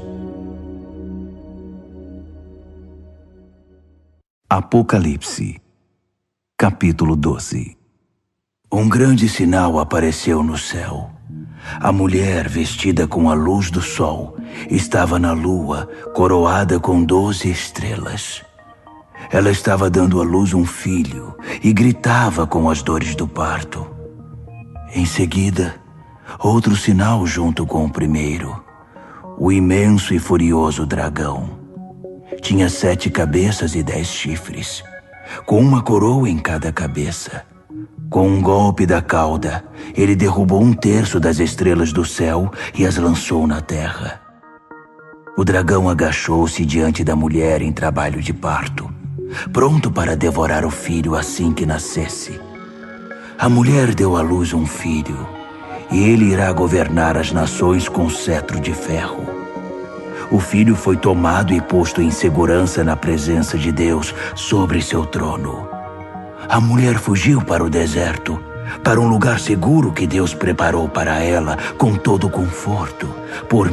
Apocalipse, capítulo 12. Um grande sinal apareceu no céu. A mulher, vestida com a luz do sol, estava na lua, coroada com 12 estrelas. Ela estava dando à luz um filho e gritava com as dores do parto. Em seguida, outro sinal junto com o primeiro: o imenso e furioso dragão. Tinha 7 cabeças e 10 chifres, com uma coroa em cada cabeça. Com um golpe da cauda, ele derrubou 1/3 das estrelas do céu e as lançou na terra. O dragão agachou-se diante da mulher em trabalho de parto, pronto para devorar o filho assim que nascesse. A mulher deu à luz um filho, e ele irá governar as nações com cetro de ferro. O filho foi tomado e posto em segurança na presença de Deus sobre seu trono. A mulher fugiu para o deserto, para um lugar seguro que Deus preparou para ela com todo conforto, por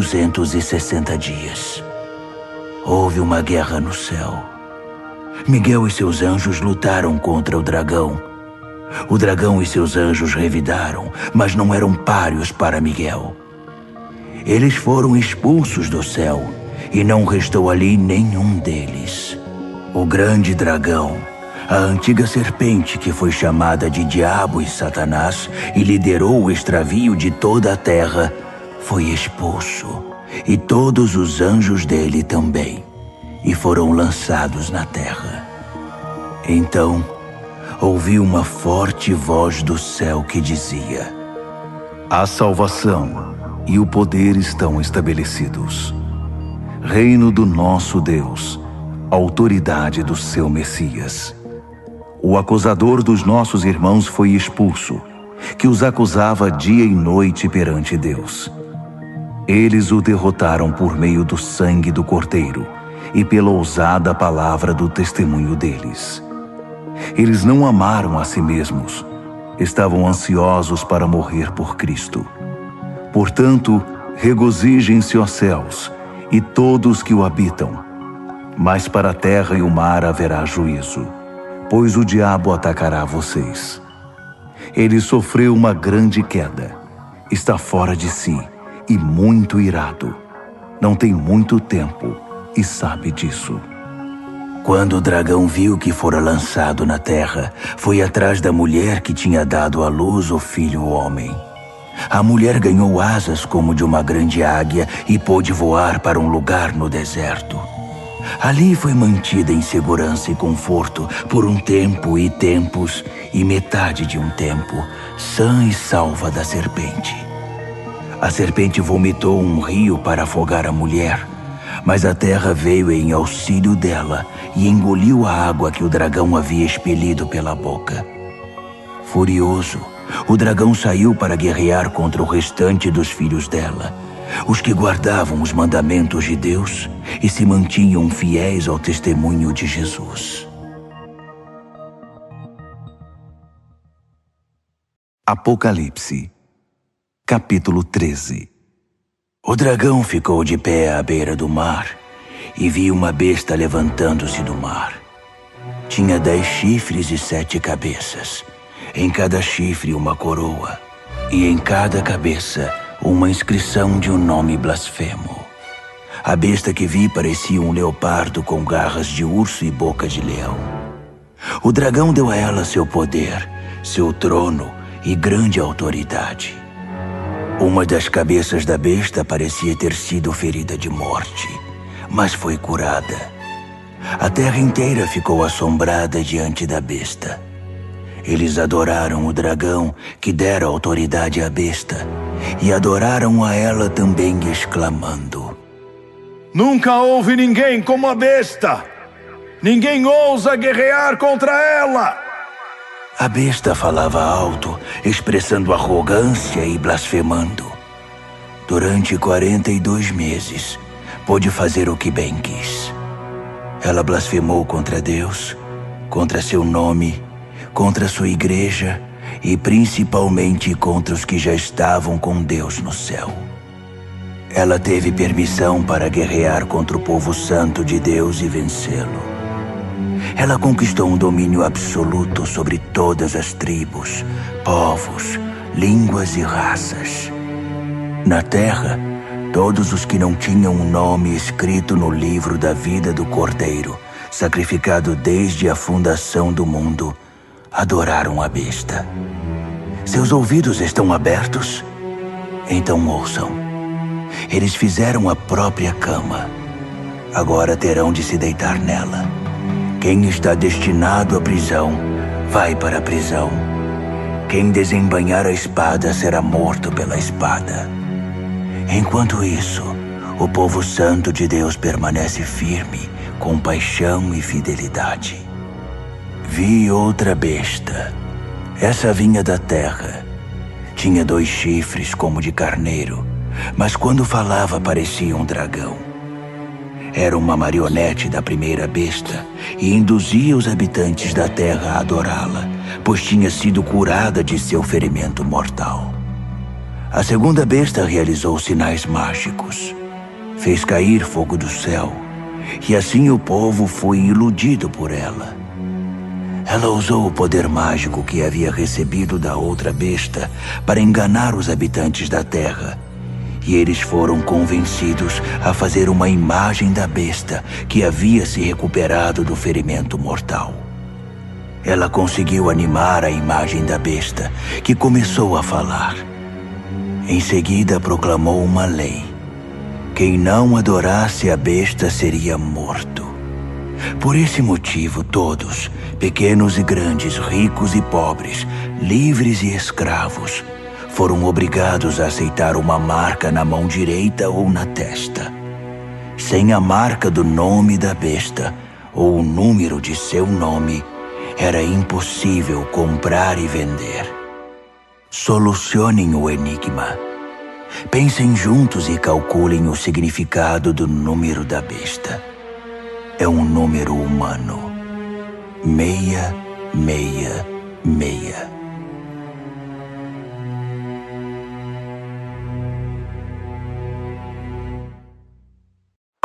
1260 dias. Houve uma guerra no céu. Miguel e seus anjos lutaram contra o dragão. O dragão e seus anjos revidaram, mas não eram páreos para Miguel. Eles foram expulsos do céu, e não restou ali nenhum deles. O grande dragão, a antiga serpente que foi chamada de Diabo e Satanás e liderou o extravio de toda a terra, foi expulso, e todos os anjos dele também, e foram lançados na terra. Então, ouvi uma forte voz do céu que dizia: "A salvação e o poder estão estabelecidos. Reino do nosso Deus, autoridade do seu Messias. O acusador dos nossos irmãos foi expulso, que os acusava dia e noite perante Deus. Eles o derrotaram por meio do sangue do Cordeiro e pela ousada palavra do testemunho deles. Eles não amaram a si mesmos, estavam ansiosos para morrer por Cristo. Portanto, regozijem-se, ó céus, e todos que o habitam. Mas para a terra e o mar haverá juízo, pois o diabo atacará vocês. Ele sofreu uma grande queda, está fora de si e muito irado. Não tem muito tempo e sabe disso. Quando o dragão viu que fora lançado na terra, foi atrás da mulher que tinha dado à luz o filho homem. A mulher ganhou asas como de uma grande águia e pôde voar para um lugar no deserto. Ali foi mantida em segurança e conforto por um tempo e tempos e metade de um tempo, sã e salva da serpente. A serpente vomitou um rio para afogar a mulher, mas a terra veio em auxílio dela e engoliu a água que o dragão havia expelido pela boca. Furioso, o dragão saiu para guerrear contra o restante dos filhos dela, os que guardavam os mandamentos de Deus e se mantinham fiéis ao testemunho de Jesus. Apocalipse, capítulo 13. O dragão ficou de pé à beira do mar e viu uma besta levantando-se do mar. Tinha 10 chifres e 7 cabeças, em cada chifre uma coroa, e em cada cabeça uma inscrição de um nome blasfemo. A besta que vi parecia um leopardo com garras de urso e boca de leão. O dragão deu a ela seu poder, seu trono e grande autoridade. Uma das cabeças da besta parecia ter sido ferida de morte, mas foi curada. A terra inteira ficou assombrada diante da besta. Eles adoraram o dragão que dera autoridade à besta e adoraram a ela também, exclamando: Nunca houve ninguém como a besta! Ninguém ousa guerrear contra ela! A besta falava alto, expressando arrogância e blasfemando. Durante 42 meses, pôde fazer o que bem quis. Ela blasfemou contra Deus, contra seu nome, contra sua igreja e principalmente contra os que já estavam com Deus no céu. Ela teve permissão para guerrear contra o povo santo de Deus e vencê-lo. Ela conquistou um domínio absoluto sobre todas as tribos, povos, línguas e raças. Na terra, todos os que não tinham um nome escrito no livro da vida do Cordeiro, sacrificado desde a fundação do mundo, adoraram a besta. Seus ouvidos estão abertos? Então ouçam. Eles fizeram a própria cama. Agora terão de se deitar nela. Quem está destinado à prisão, vai para a prisão. Quem desembainhar a espada será morto pela espada. Enquanto isso, o povo santo de Deus permanece firme, com paixão e fidelidade. Vi outra besta. Essa vinha da terra. Tinha 2 chifres como de carneiro, mas quando falava parecia um dragão. Era uma marionete da primeira besta e induzia os habitantes da terra a adorá-la, pois tinha sido curada de seu ferimento mortal. A segunda besta realizou sinais mágicos. Fez cair fogo do céu, e assim o povo foi iludido por ela. Ela usou o poder mágico que havia recebido da outra besta para enganar os habitantes da terra, e eles foram convencidos a fazer uma imagem da besta que havia se recuperado do ferimento mortal. Ela conseguiu animar a imagem da besta, que começou a falar. Em seguida proclamou uma lei. Quem não adorasse a besta seria morto. Por esse motivo, todos, pequenos e grandes, ricos e pobres, livres e escravos, foram obrigados a aceitar uma marca na mão direita ou na testa. Sem a marca do nome da besta ou o número de seu nome, era impossível comprar e vender. Solucionem o enigma. Pensem juntos e calculem o significado do número da besta. É um número humano. 666.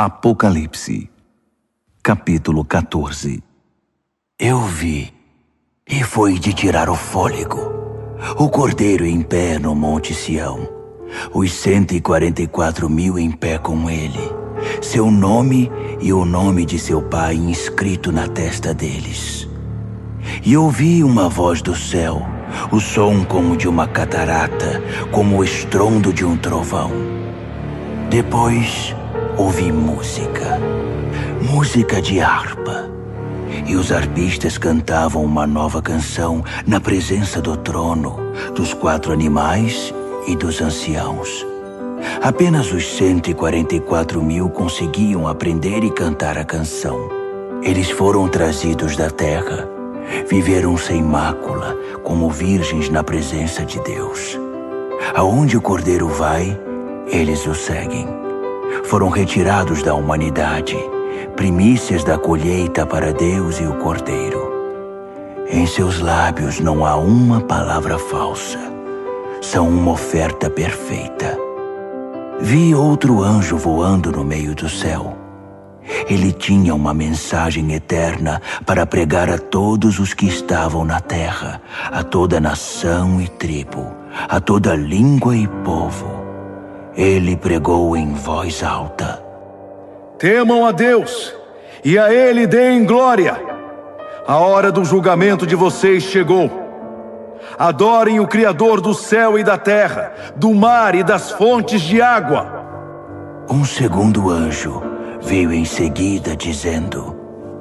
Apocalipse, capítulo 14. Eu vi, e foi de tirar o fôlego, o Cordeiro em pé no Monte Sião, os 144.000 em pé com ele, seu nome e o nome de seu pai inscrito na testa deles. E ouvi uma voz do céu, o som como de uma catarata, como o estrondo de um trovão. Depois ouvi música de harpa. E os arpistas cantavam uma nova canção na presença do trono, dos 4 animais e dos anciãos. Apenas os 144.000 conseguiam aprender e cantar a canção. Eles foram trazidos da terra, viveram sem mácula, como virgens na presença de Deus. Aonde o Cordeiro vai, eles o seguem. Foram retirados da humanidade, primícias da colheita para Deus e o Cordeiro. Em seus lábios não há uma palavra falsa. São uma oferta perfeita. Vi outro anjo voando no meio do céu. Ele tinha uma mensagem eterna para pregar a todos os que estavam na terra, a toda nação e tribo, a toda língua e povo. Ele pregou em voz alta: temam a Deus, e a Ele deem glória. A hora do julgamento de vocês chegou. Adorem o Criador do céu e da terra, do mar e das fontes de água. Um segundo anjo veio em seguida, dizendo: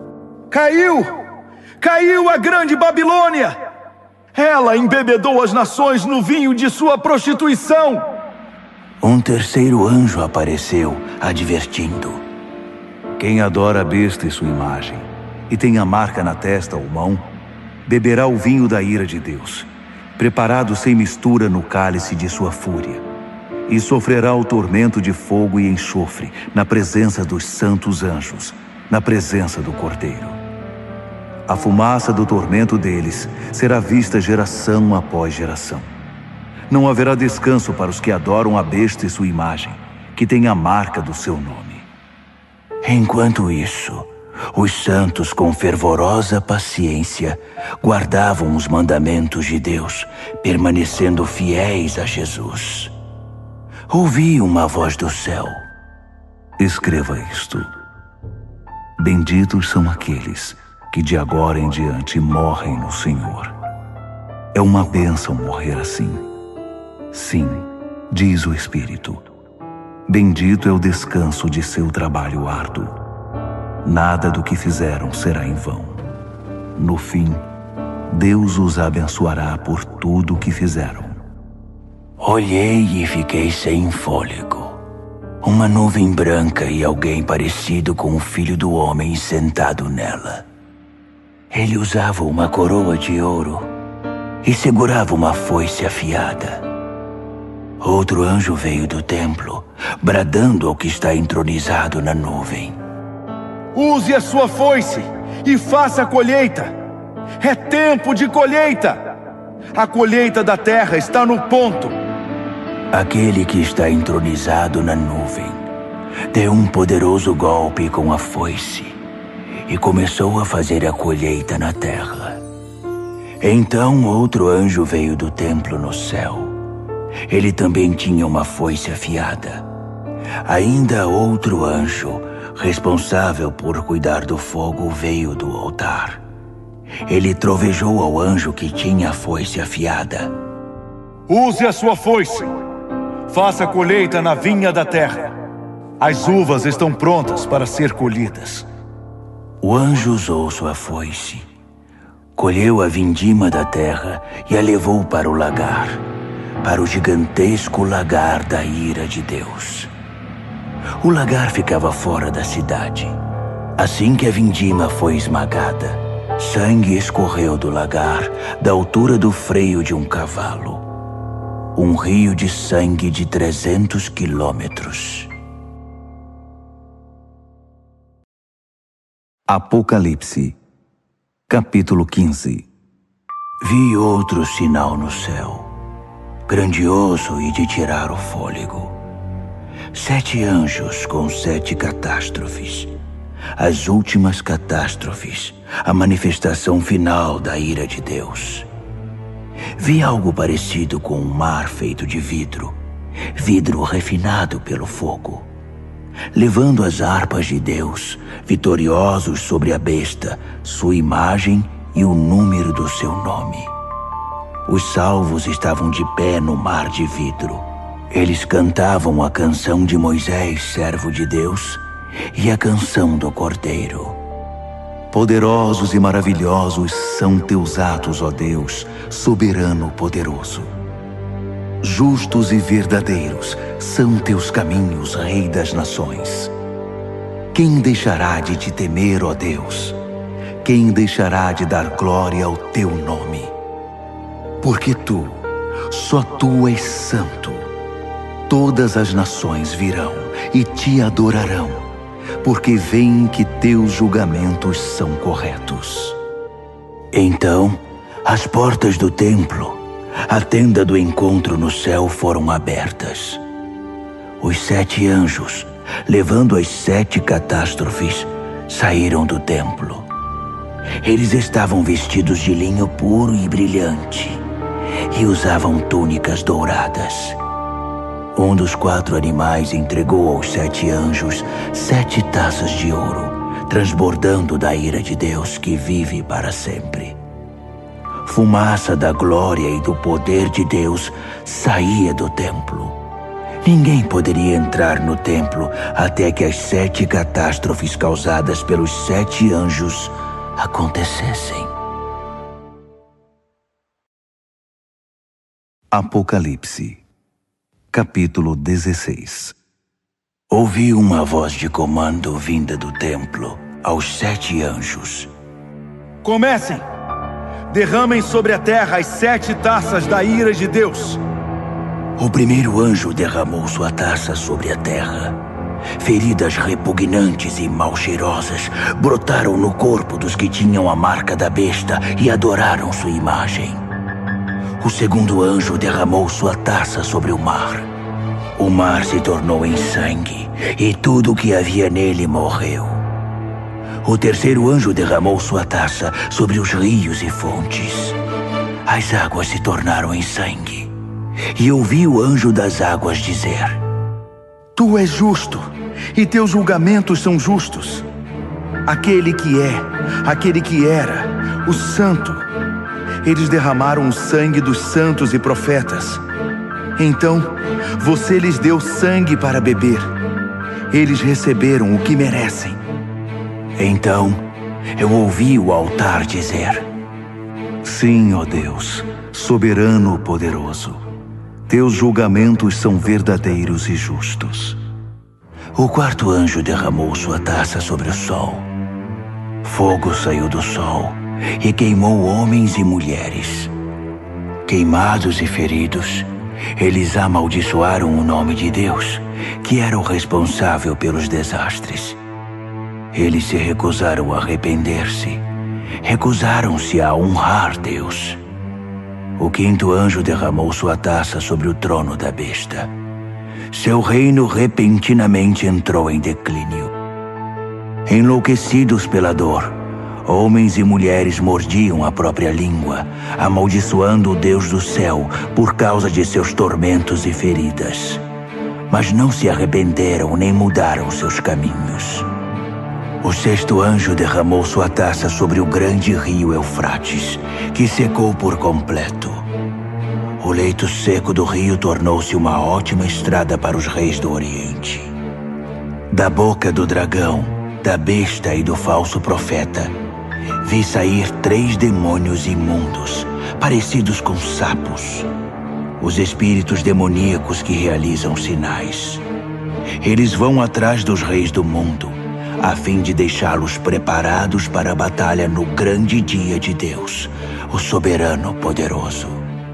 Caiu a grande Babilônia! Ela embebedou as nações no vinho de sua prostituição. Um terceiro anjo apareceu, advertindo: quem adora a besta e sua imagem, e tem a marca na testa ou mão, beberá o vinho da ira de Deus, preparado sem mistura no cálice de sua fúria, e sofrerá o tormento de fogo e enxofre na presença dos santos anjos, na presença do Cordeiro. A fumaça do tormento deles será vista geração após geração. Não haverá descanso para os que adoram a besta e sua imagem, que tem a marca do seu nome. Enquanto isso, os santos, com fervorosa paciência, guardavam os mandamentos de Deus, permanecendo fiéis a Jesus. Ouvi uma voz do céu: escreva isto. Benditos são aqueles que de agora em diante morrem no Senhor. É uma bênção morrer assim. Sim, diz o Espírito. Bendito é o descanso de seu trabalho árduo. Nada do que fizeram será em vão. No fim, Deus os abençoará por tudo o que fizeram. Olhei e fiquei sem fôlego. Uma nuvem branca e alguém parecido com o Filho do Homem sentado nela. Ele usava uma coroa de ouro e segurava uma foice afiada. Outro anjo veio do templo, bradando ao que está entronizado na nuvem: use a sua foice e faça a colheita. É tempo de colheita. A colheita da terra está no ponto. Aquele que está entronizado na nuvem deu um poderoso golpe com a foice e começou a fazer a colheita na terra. Então outro anjo veio do templo no céu. Ele também tinha uma foice afiada. Ainda outro anjo, responsável por cuidar do fogo, veio do altar. Ele trovejou ao anjo que tinha a foice afiada: use a sua foice. Faça a colheita na vinha da terra. As uvas estão prontas para ser colhidas. O anjo usou sua foice, colheu a vindima da terra e a levou para o lagar, para o gigantesco lagar da ira de Deus. O lagar ficava fora da cidade. Assim que a vindima foi esmagada, sangue escorreu do lagar, da altura do freio de um cavalo. Um rio de sangue de 300 quilômetros. Apocalipse, capítulo 15. Vi outro sinal no céu, grandioso e de tirar o fôlego. 7 anjos com 7 catástrofes. As últimas catástrofes, a manifestação final da ira de Deus. Vi algo parecido com um mar feito de vidro, vidro refinado pelo fogo, levando as harpas de Deus, vitoriosos sobre a besta, sua imagem e o número do seu nome. Os salvos estavam de pé no mar de vidro. Eles cantavam a canção de Moisés, servo de Deus, e a canção do Cordeiro. Poderosos e maravilhosos são teus atos, ó Deus, soberano poderoso. Justos e verdadeiros são teus caminhos, Rei das nações. Quem deixará de te temer, ó Deus? Quem deixará de dar glória ao teu nome? Porque tu, só tu és santo. Todas as nações virão e te adorarão, porque veem que teus julgamentos são corretos. Então, as portas do templo, a tenda do encontro no céu foram abertas. Os 7 anjos, levando as 7 catástrofes, saíram do templo. Eles estavam vestidos de linho puro e brilhante e usavam túnicas douradas. Um dos 4 animais entregou aos 7 anjos 7 taças de ouro, transbordando da ira de Deus que vive para sempre. Fumaça da glória e do poder de Deus saía do templo. Ninguém poderia entrar no templo até que as 7 catástrofes causadas pelos 7 anjos acontecessem. Apocalipse, capítulo 16. Ouvi uma voz de comando vinda do templo aos 7 anjos. Comecem! Derramem sobre a terra as 7 taças da ira de Deus. O primeiro anjo derramou sua taça sobre a terra. Feridas repugnantes e mal cheirosas brotaram no corpo dos que tinham a marca da besta e adoraram sua imagem. O segundo anjo derramou sua taça sobre o mar. O mar se tornou em sangue e tudo o que havia nele morreu. O terceiro anjo derramou sua taça sobre os rios e fontes. As águas se tornaram em sangue. E ouvi o anjo das águas dizer: Tu és justo, e teus julgamentos são justos. Aquele que é, aquele que era, o santo. Eles derramaram o sangue dos santos e profetas. Então, você lhes deu sangue para beber. Eles receberam o que merecem. Então, eu ouvi o altar dizer: Sim, ó Deus, soberano poderoso. Teus julgamentos são verdadeiros e justos. O quarto anjo derramou sua taça sobre o sol. Fogo saiu do sol e queimou homens e mulheres. Queimados e feridos, eles amaldiçoaram o nome de Deus, que era o responsável pelos desastres. Eles se recusaram a arrepender-se, recusaram-se a honrar Deus. O quinto anjo derramou sua taça sobre o trono da besta. Seu reino repentinamente entrou em declínio. Enlouquecidos pela dor, homens e mulheres mordiam a própria língua, amaldiçoando o Deus do céu por causa de seus tormentos e feridas. Mas não se arrependeram nem mudaram seus caminhos. O sexto anjo derramou sua taça sobre o grande rio Eufrates, que secou por completo. O leito seco do rio tornou-se uma ótima estrada para os reis do Oriente. Da boca do dragão, da besta e do falso profeta, vi sair 3 demônios imundos, parecidos com sapos. Os espíritos demoníacos que realizam sinais. Eles vão atrás dos reis do mundo, a fim de deixá-los preparados para a batalha no grande dia de Deus, o soberano poderoso.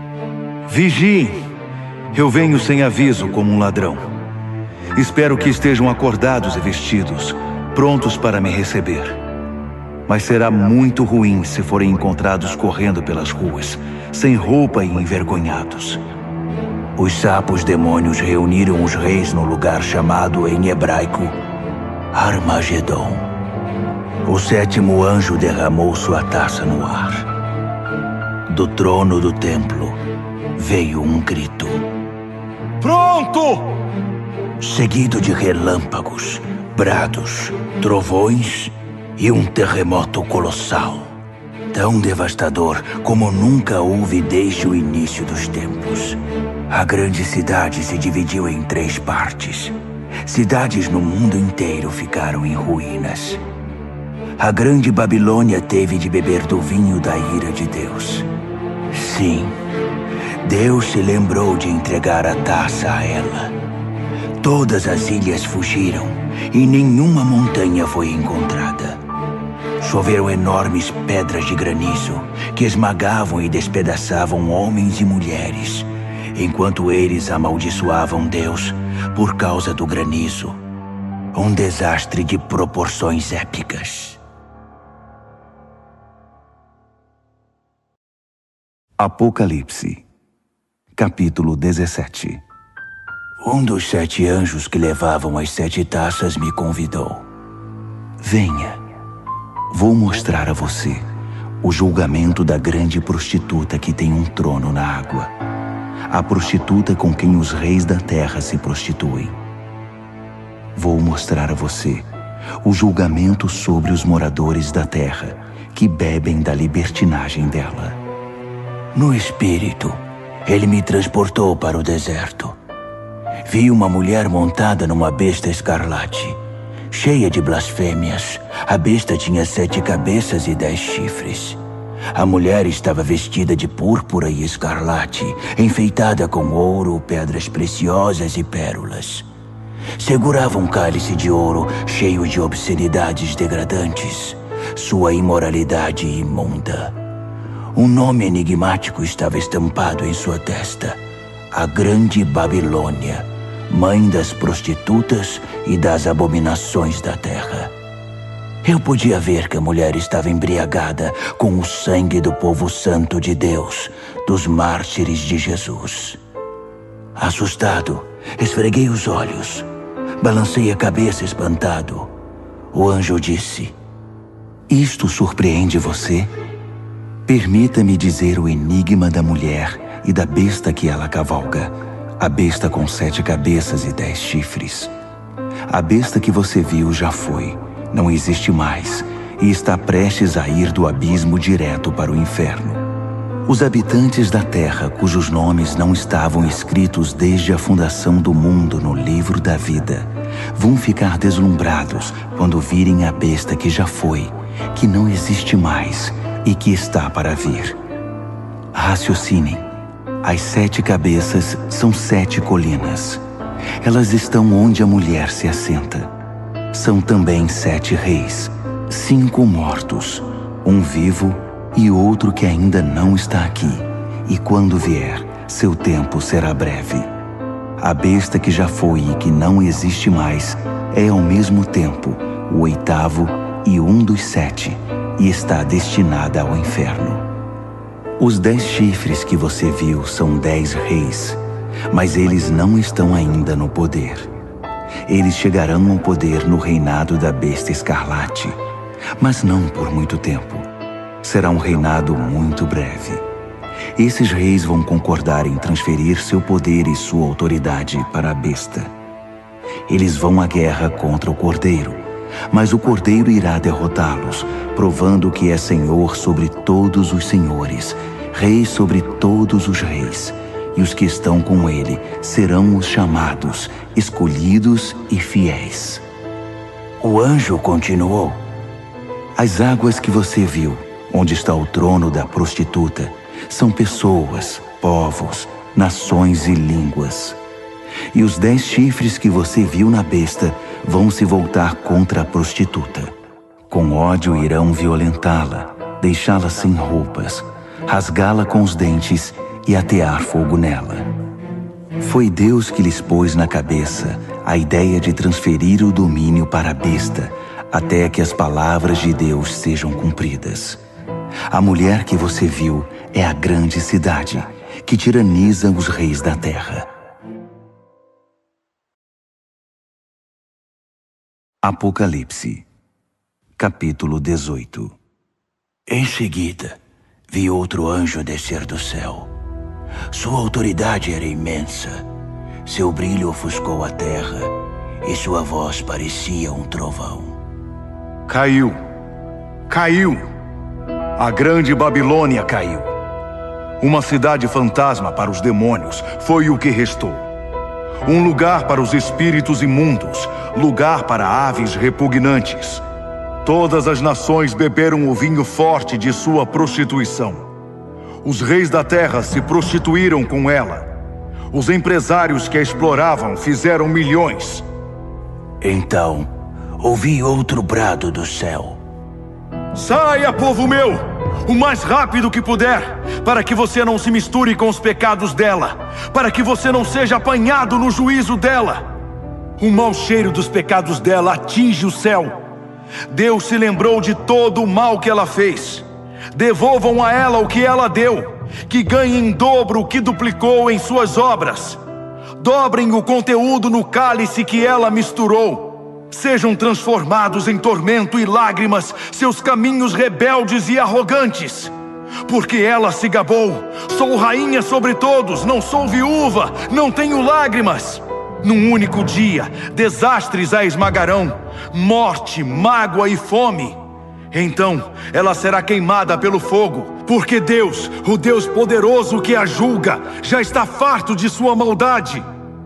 Vigiem! Eu venho sem aviso como um ladrão. Espero que estejam acordados e vestidos, prontos para me receber. Mas será muito ruim se forem encontrados correndo pelas ruas, sem roupa e envergonhados. Os sapos demônios reuniram os reis no lugar chamado em hebraico Armagedon. O sétimo anjo derramou sua taça no ar. Do trono do templo veio um grito. Pronto! Seguido de relâmpagos, brados, trovões e um terremoto colossal. Tão devastador como nunca houve desde o início dos tempos. A grande cidade se dividiu em 3 partes. Cidades no mundo inteiro ficaram em ruínas. A grande Babilônia teve de beber do vinho da ira de Deus. Sim, Deus se lembrou de entregar a taça a ela. Todas as ilhas fugiram e nenhuma montanha foi encontrada. Choveram enormes pedras de granizo que esmagavam e despedaçavam homens e mulheres, enquanto eles amaldiçoavam Deus por causa do granizo. Um desastre de proporções épicas. Apocalipse, capítulo 17. Um dos 7 anjos que levavam as 7 taças me convidou. Venha, vou mostrar a você o julgamento da grande prostituta que tem um trono na água. A prostituta com quem os reis da terra se prostituem. Vou mostrar a você o julgamento sobre os moradores da terra que bebem da libertinagem dela. No espírito, ele me transportou para o deserto. Vi uma mulher montada numa besta escarlate, cheia de blasfêmias. A besta tinha 7 cabeças e 10 chifres. A mulher estava vestida de púrpura e escarlate, enfeitada com ouro, pedras preciosas e pérolas. Segurava um cálice de ouro cheio de obscenidades degradantes, sua imoralidade imunda. Um nome enigmático estava estampado em sua testa: a Grande Babilônia, mãe das prostitutas e das abominações da terra. Eu podia ver que a mulher estava embriagada com o sangue do povo santo de Deus, dos mártires de Jesus. Assustado, esfreguei os olhos, balancei a cabeça espantado. O anjo disse: Isto surpreende você? Permita-me dizer o enigma da mulher e da besta que ela cavalga, a besta com 7 cabeças e 10 chifres. A besta que você viu já foi, não existe mais, e está prestes a ir do abismo direto para o inferno. Os habitantes da terra, cujos nomes não estavam escritos desde a fundação do mundo no livro da vida, vão ficar deslumbrados quando virem a besta que já foi, que não existe mais e que está para vir. Raciocinem. As 7 cabeças são 7 colinas. Elas estão onde a mulher se assenta. São também 7 reis, 5 mortos, um vivo e outro que ainda não está aqui. E quando vier, seu tempo será breve. A besta que já foi e que não existe mais é ao mesmo tempo o 8º e um dos 7, e está destinada ao inferno. Os 10 chifres que você viu são 10 reis, mas eles não estão ainda no poder. Eles chegarão ao poder no reinado da besta escarlate, mas não por muito tempo. Será um reinado muito breve. Esses reis vão concordar em transferir seu poder e sua autoridade para a besta. Eles vão à guerra contra o Cordeiro, mas o Cordeiro irá derrotá-los, provando que é Senhor sobre todos os senhores, Rei sobre todos os reis, e os que estão com ele serão os chamados, escolhidos e fiéis. O anjo continuou: As águas que você viu, onde está o trono da prostituta, são pessoas, povos, nações e línguas. E os 10 chifres que você viu na besta vão se voltar contra a prostituta. Com ódio irão violentá-la, deixá-la sem roupas, rasgá-la com os dentes e atear fogo nela. Foi Deus que lhes pôs na cabeça a ideia de transferir o domínio para a besta, até que as palavras de Deus sejam cumpridas. A mulher que você viu é a grande cidade, que tiraniza os reis da terra. Apocalipse, capítulo 18. Em seguida, vi outro anjo descer do céu. Sua autoridade era imensa. Seu brilho ofuscou a terra e sua voz parecia um trovão. Caiu! Caiu! A grande Babilônia caiu. Uma cidade fantasma para os demônios foi o que restou. Um lugar para os espíritos imundos, lugar para aves repugnantes. Todas as nações beberam o vinho forte de sua prostituição. Os reis da terra se prostituíram com ela. Os empresários que a exploravam fizeram milhões. Então, ouvi outro brado do céu. Saia, povo meu, o mais rápido que puder, para que você não se misture com os pecados dela, para que você não seja apanhado no juízo dela. O mau cheiro dos pecados dela atinge o céu. Deus se lembrou de todo o mal que ela fez. Devolvam a ela o que ela deu, que ganhe em dobro o que duplicou em suas obras. Dobrem o conteúdo no cálice que ela misturou. Sejam transformados em tormento e lágrimas seus caminhos rebeldes e arrogantes. Porque ela se gabou: sou rainha sobre todos, não sou viúva, não tenho lágrimas. Num único dia, desastres a esmagarão, morte, mágoa e fome. Então, ela será queimada pelo fogo, porque Deus, o Deus poderoso que a julga, já está farto de sua maldade.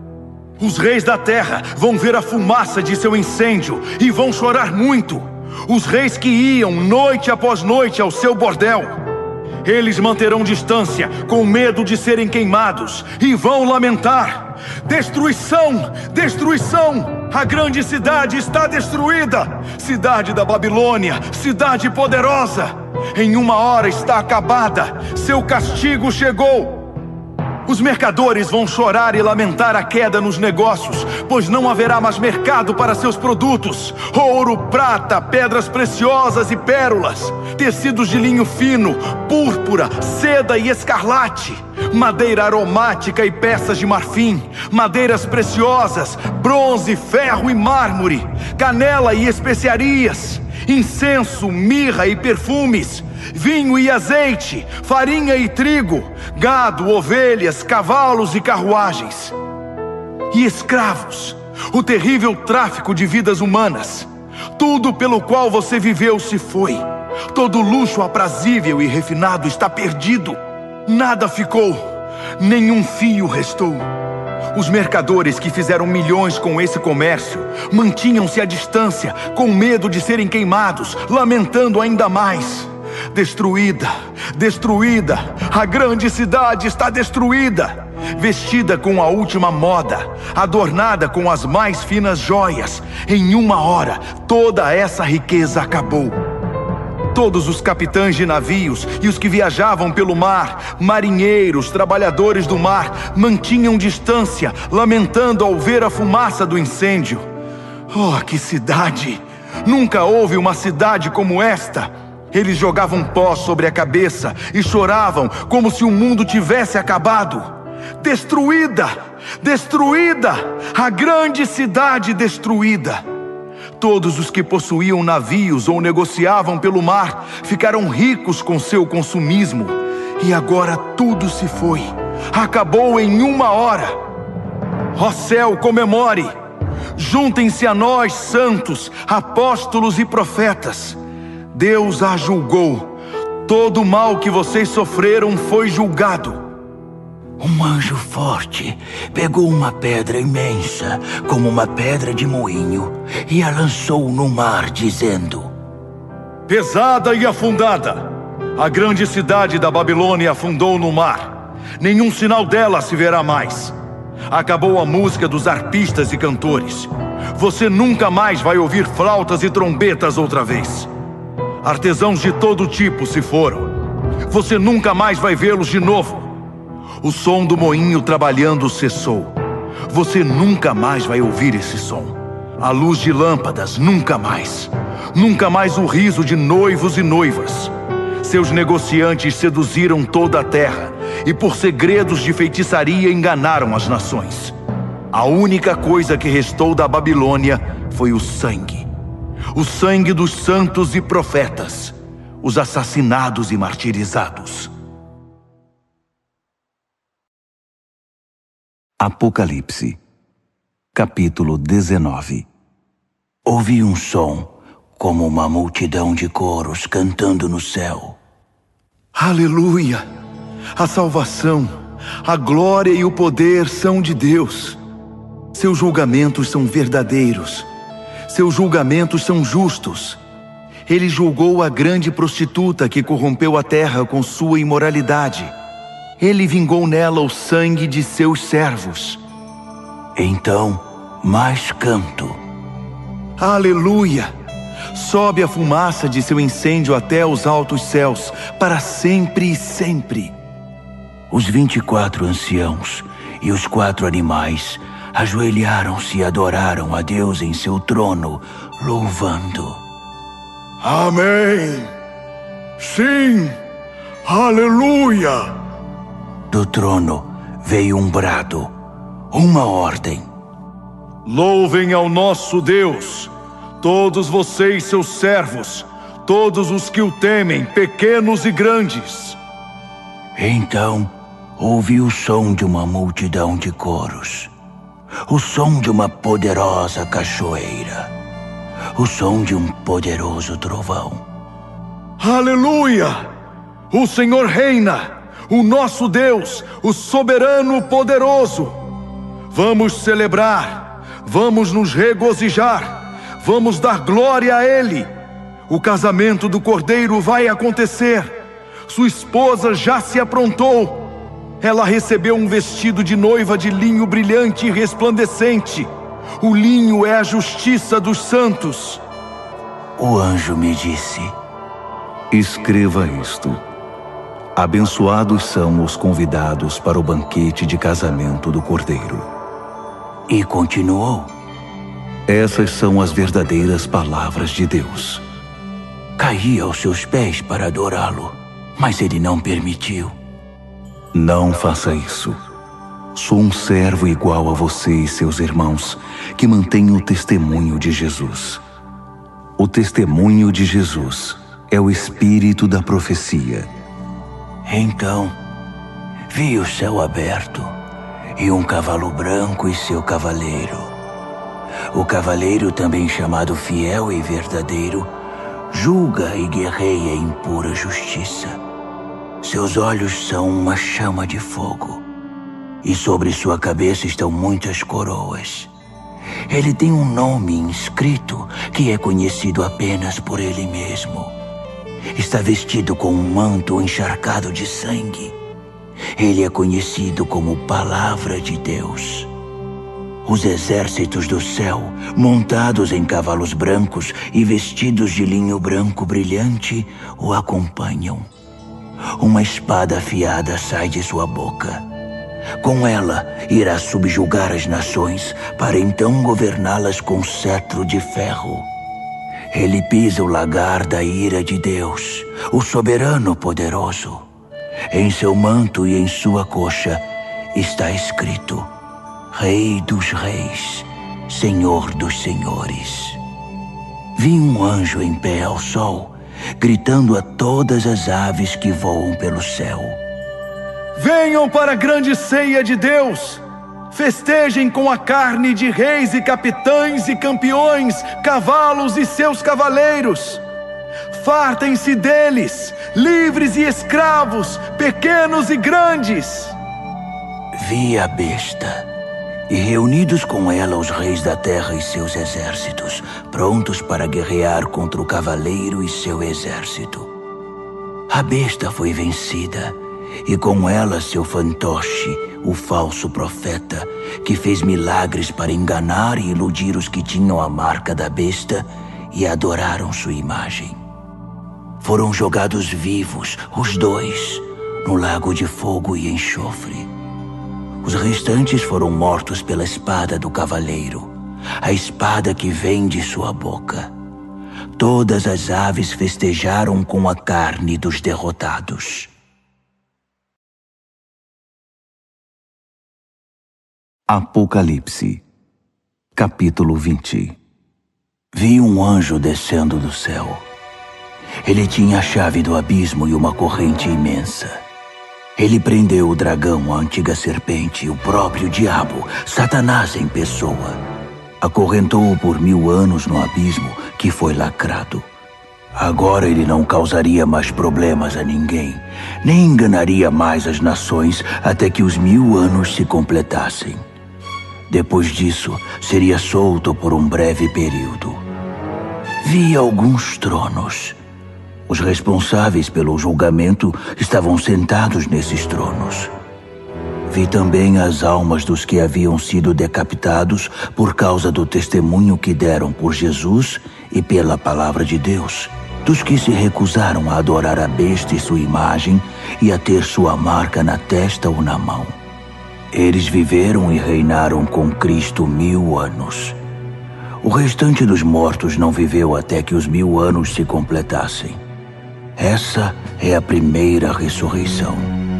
Os reis da terra vão ver a fumaça de seu incêndio e vão chorar muito. Os reis que iam noite após noite ao seu bordel. Eles manterão distância, com medo de serem queimados, e vão lamentar: destruição! Destruição! A grande cidade está destruída! Cidade da Babilônia, cidade poderosa! Em uma hora está acabada, seu castigo chegou! Os mercadores vão chorar e lamentar a queda nos negócios, pois não haverá mais mercado para seus produtos. Ouro, prata, pedras preciosas e pérolas, tecidos de linho fino, púrpura, seda e escarlate, madeira aromática e peças de marfim, madeiras preciosas, bronze, ferro e mármore, canela e especiarias, incenso, mirra e perfumes, vinho e azeite, farinha e trigo, gado, ovelhas, cavalos e carruagens. E escravos, o terrível tráfico de vidas humanas. Tudo pelo qual você viveu se foi. Todo luxo aprazível e refinado está perdido. Nada ficou, nenhum fio restou. Os mercadores que fizeram milhões com esse comércio mantinham-se à distância, com medo de serem queimados, lamentando ainda mais. Destruída, destruída, a grande cidade está destruída. Vestida com a última moda, adornada com as mais finas joias, em uma hora toda essa riqueza acabou. Todos os capitães de navios e os que viajavam pelo mar, marinheiros, trabalhadores do mar, mantinham distância, lamentando ao ver a fumaça do incêndio. Oh, que cidade! Nunca houve uma cidade como esta. Eles jogavam pó sobre a cabeça e choravam como se o mundo tivesse acabado. Destruída! Destruída! A grande cidade destruída! Todos os que possuíam navios ou negociavam pelo mar ficaram ricos com seu consumismo. E agora tudo se foi. Acabou em uma hora. Ó céu, comemore! Juntem-se a nós, santos, apóstolos e profetas. Deus a julgou. Todo o mal que vocês sofreram foi julgado. Um anjo forte pegou uma pedra imensa, como uma pedra de moinho, e a lançou no mar, dizendo: pesada e afundada, a grande cidade da Babilônia afundou no mar. Nenhum sinal dela se verá mais. Acabou a música dos arpistas e cantores. Você nunca mais vai ouvir flautas e trombetas outra vez. Artesãos de todo tipo se foram. Você nunca mais vai vê-los de novo. O som do moinho trabalhando cessou. Você nunca mais vai ouvir esse som. A luz de lâmpadas, nunca mais. Nunca mais o riso de noivos e noivas. Seus negociantes seduziram toda a terra e por segredos de feitiçaria enganaram as nações. A única coisa que restou da Babilônia foi o sangue dos santos e profetas, os assassinados e martirizados. Apocalipse, capítulo 19. Ouvi um som como uma multidão de coros cantando no céu. Aleluia! A salvação, a glória e o poder são de Deus. Seus julgamentos são verdadeiros. Seus julgamentos são justos. Ele julgou a grande prostituta que corrompeu a terra com sua imoralidade. Ele vingou nela o sangue de seus servos. Então, mais canto. Aleluia! Sobe a fumaça de seu incêndio até os altos céus, para sempre e sempre. Os 24 anciãos e os 4 animais ajoelharam-se e adoraram a Deus em seu trono, louvando. Amém! Sim! Aleluia! Do trono veio um brado, uma ordem. Louvem ao nosso Deus, todos vocês, seus servos, todos os que o temem, pequenos e grandes. Então ouvi o som de uma multidão de coros, o som de uma poderosa cachoeira, o som de um poderoso trovão. Aleluia! O Senhor reina, o nosso Deus, o soberano poderoso. Vamos celebrar, vamos nos regozijar, vamos dar glória a Ele. O casamento do Cordeiro vai acontecer. Sua esposa já se aprontou. Ela recebeu um vestido de noiva de linho brilhante e resplandecente. O linho é a justiça dos santos. O anjo me disse: escreva isto. Abençoados são os convidados para o banquete de casamento do Cordeiro. E continuou: essas são as verdadeiras palavras de Deus. Caí aos seus pés para adorá-lo, mas ele não permitiu. Não faça isso. Sou um servo igual a você e seus irmãos, que mantém o testemunho de Jesus. O testemunho de Jesus é o espírito da profecia. Então, vi o céu aberto e um cavalo branco e seu cavaleiro. O cavaleiro, também chamado Fiel e Verdadeiro, julga e guerreia em pura justiça. Seus olhos são uma chama de fogo, e sobre sua cabeça estão muitas coroas. Ele tem um nome inscrito que é conhecido apenas por ele mesmo. Está vestido com um manto encharcado de sangue. Ele é conhecido como Palavra de Deus. Os exércitos do céu, montados em cavalos brancos e vestidos de linho branco brilhante, o acompanham. Uma espada afiada sai de sua boca. Com ela, irá subjugar as nações, para então governá-las com cetro de ferro. Ele pisa o lagar da ira de Deus, o soberano poderoso. Em seu manto e em sua coxa está escrito: Rei dos reis, Senhor dos senhores. Vi um anjo em pé ao sol, gritando a todas as aves que voam pelo céu: venham para a grande ceia de Deus! Festejem com a carne de reis e capitães e campeões, cavalos e seus cavaleiros. Fartem-se deles, livres e escravos, pequenos e grandes. Vi a besta, e reunidos com ela os reis da terra e seus exércitos, prontos para guerrear contra o cavaleiro e seu exército. A besta foi vencida, e com ela seu fantoche, o falso profeta, que fez milagres para enganar e iludir os que tinham a marca da besta e adoraram sua imagem. Foram jogados vivos, os dois, no lago de fogo e enxofre. Os restantes foram mortos pela espada do cavaleiro, a espada que vem de sua boca. Todas as aves festejaram com a carne dos derrotados. Apocalipse, capítulo 20. Vi um anjo descendo do céu. Ele tinha a chave do abismo e uma corrente imensa. Ele prendeu o dragão, a antiga serpente, o próprio diabo, Satanás em pessoa. Acorrentou-o por 1000 anos no abismo, que foi lacrado. Agora ele não causaria mais problemas a ninguém, nem enganaria mais as nações até que os 1000 anos se completassem. Depois disso, seria solto por um breve período. Vi alguns tronos. Os responsáveis pelo julgamento estavam sentados nesses tronos. Vi também as almas dos que haviam sido decapitados por causa do testemunho que deram por Jesus e pela palavra de Deus, dos que se recusaram a adorar a besta e sua imagem e a ter sua marca na testa ou na mão. Eles viveram e reinaram com Cristo 1000 anos. O restante dos mortos não viveu até que os 1000 anos se completassem. Essa é a primeira ressurreição.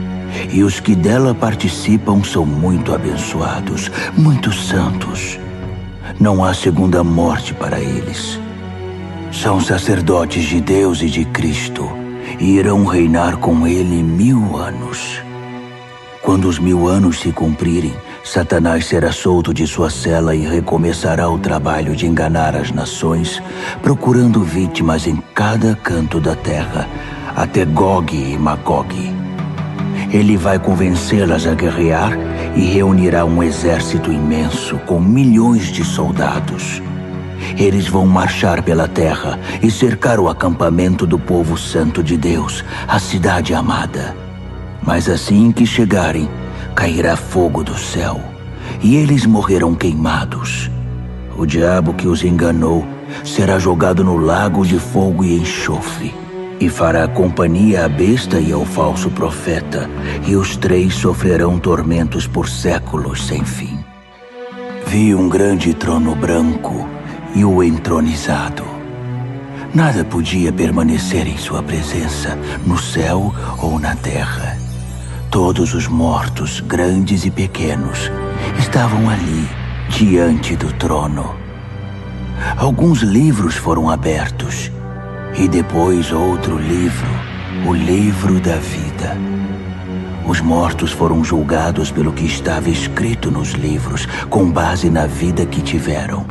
E os que dela participam são muito abençoados, muito santos. Não há segunda morte para eles. São sacerdotes de Deus e de Cristo, e irão reinar com ele 1000 anos. Quando os 1000 anos se cumprirem, Satanás será solto de sua cela e recomeçará o trabalho de enganar as nações, procurando vítimas em cada canto da terra, até Gog e Magog. Ele vai convencê-las a guerrear e reunirá um exército imenso com milhões de soldados. Eles vão marchar pela terra e cercar o acampamento do povo santo de Deus, a cidade amada. Mas assim que chegarem, cairá fogo do céu, e eles morrerão queimados. O diabo que os enganou será jogado no lago de fogo e enxofre, e fará companhia à besta e ao falso profeta, e os 3 sofrerão tormentos por séculos sem fim. Vi um grande trono branco e o entronizado. Nada podia permanecer em sua presença, no céu ou na terra. Todos os mortos, grandes e pequenos, estavam ali, diante do trono. Alguns livros foram abertos, e depois outro livro, o livro da vida. Os mortos foram julgados pelo que estava escrito nos livros, com base na vida que tiveram.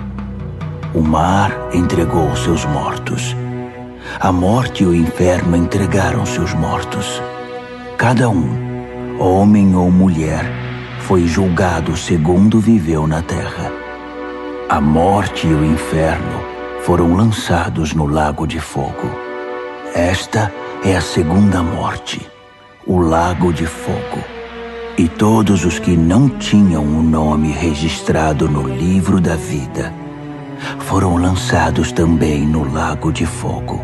O mar entregou seus mortos. A morte e o inferno entregaram seus mortos. Cada um, homem ou mulher, foi julgado segundo viveu na terra. A morte e o inferno foram lançados no lago de fogo. Esta é a segunda morte, o lago de fogo. E todos os que não tinham o nome registrado no livro da vida foram lançados também no lago de fogo.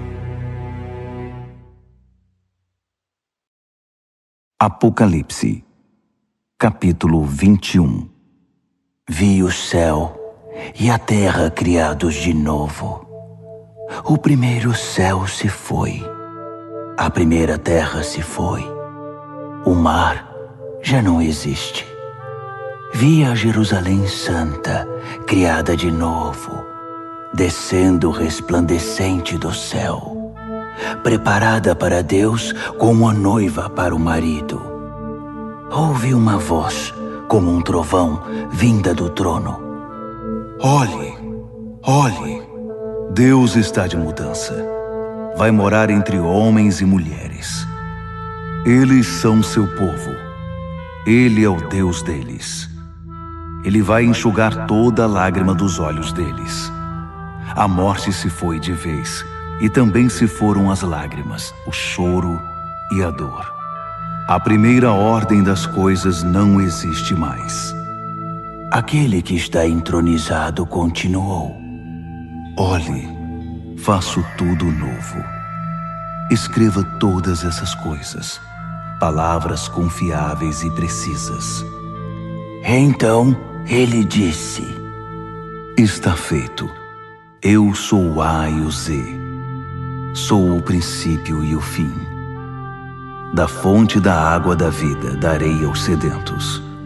Apocalipse, capítulo 21. Vi o céu e a terra criados de novo. O primeiro céu se foi, a primeira terra se foi, o mar já não existe. Vi a Jerusalém Santa, criada de novo, descendo resplandecente do céu, preparada para Deus como a noiva para o marido. Ouvi uma voz, como um trovão, vinda do trono. Olhe, olhe, Deus está de mudança. Vai morar entre homens e mulheres. Eles são seu povo. Ele é o Deus deles. Ele vai enxugar toda lágrima dos olhos deles. A morte se foi de vez, e também se foram as lágrimas, o choro e a dor. A primeira ordem das coisas não existe mais. Aquele que está entronizado continuou. Olhe, faço tudo novo. Escreva todas essas coisas, palavras confiáveis e precisas. Então ele disse: Está feito. Eu sou o A e o Z. Sou o princípio e o fim. Da fonte da água da vida darei aos sedentos.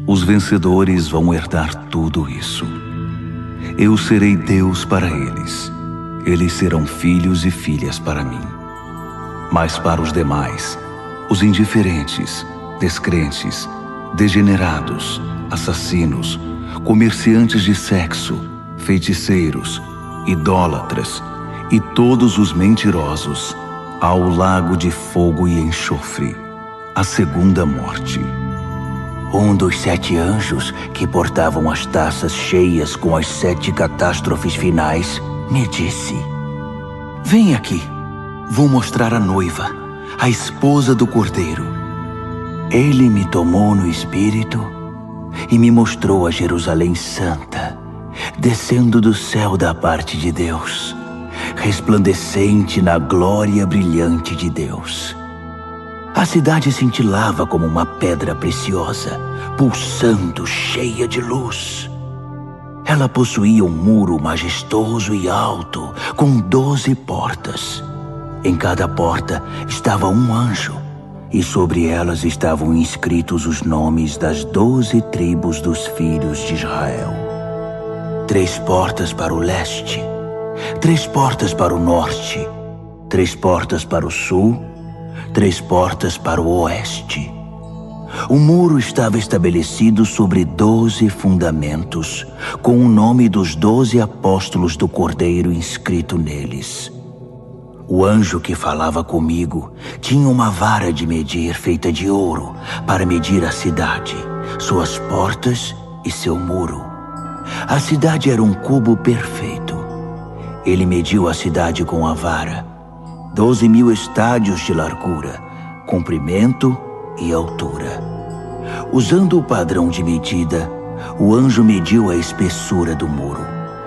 Os vencedores vão herdar tudo isso. Eu serei Deus para eles. Eles serão filhos e filhas para mim. Mas para os demais, os indiferentes, descrentes, degenerados, assassinos, comerciantes de sexo, feiticeiros, idólatras e todos os mentirosos, há o lago de fogo e enxofre, a segunda morte. Um dos 7 anjos que portavam as taças cheias com as 7 catástrofes finais me disse: Vem aqui, vou mostrar a noiva, a esposa do Cordeiro. Ele me tomou no espírito e me mostrou a Jerusalém Santa, descendo do céu da parte de Deus, resplandecente na glória brilhante de Deus. A cidade cintilava como uma pedra preciosa, pulsando, cheia de luz. Ela possuía um muro majestoso e alto, com 12 portas. Em cada porta estava um anjo, e sobre elas estavam inscritos os nomes das 12 tribos dos filhos de Israel. 3 portas para o leste, 3 portas para o norte, 3 portas para o sul, 3 portas para o oeste. O muro estava estabelecido sobre 12 fundamentos, com o nome dos 12 apóstolos do Cordeiro inscrito neles. O anjo que falava comigo tinha uma vara de medir feita de ouro para medir a cidade, suas portas e seu muro. A cidade era um cubo perfeito. Ele mediu a cidade com a vara, 12.000 estádios de largura, comprimento e altura. Usando o padrão de medida, o anjo mediu a espessura do muro,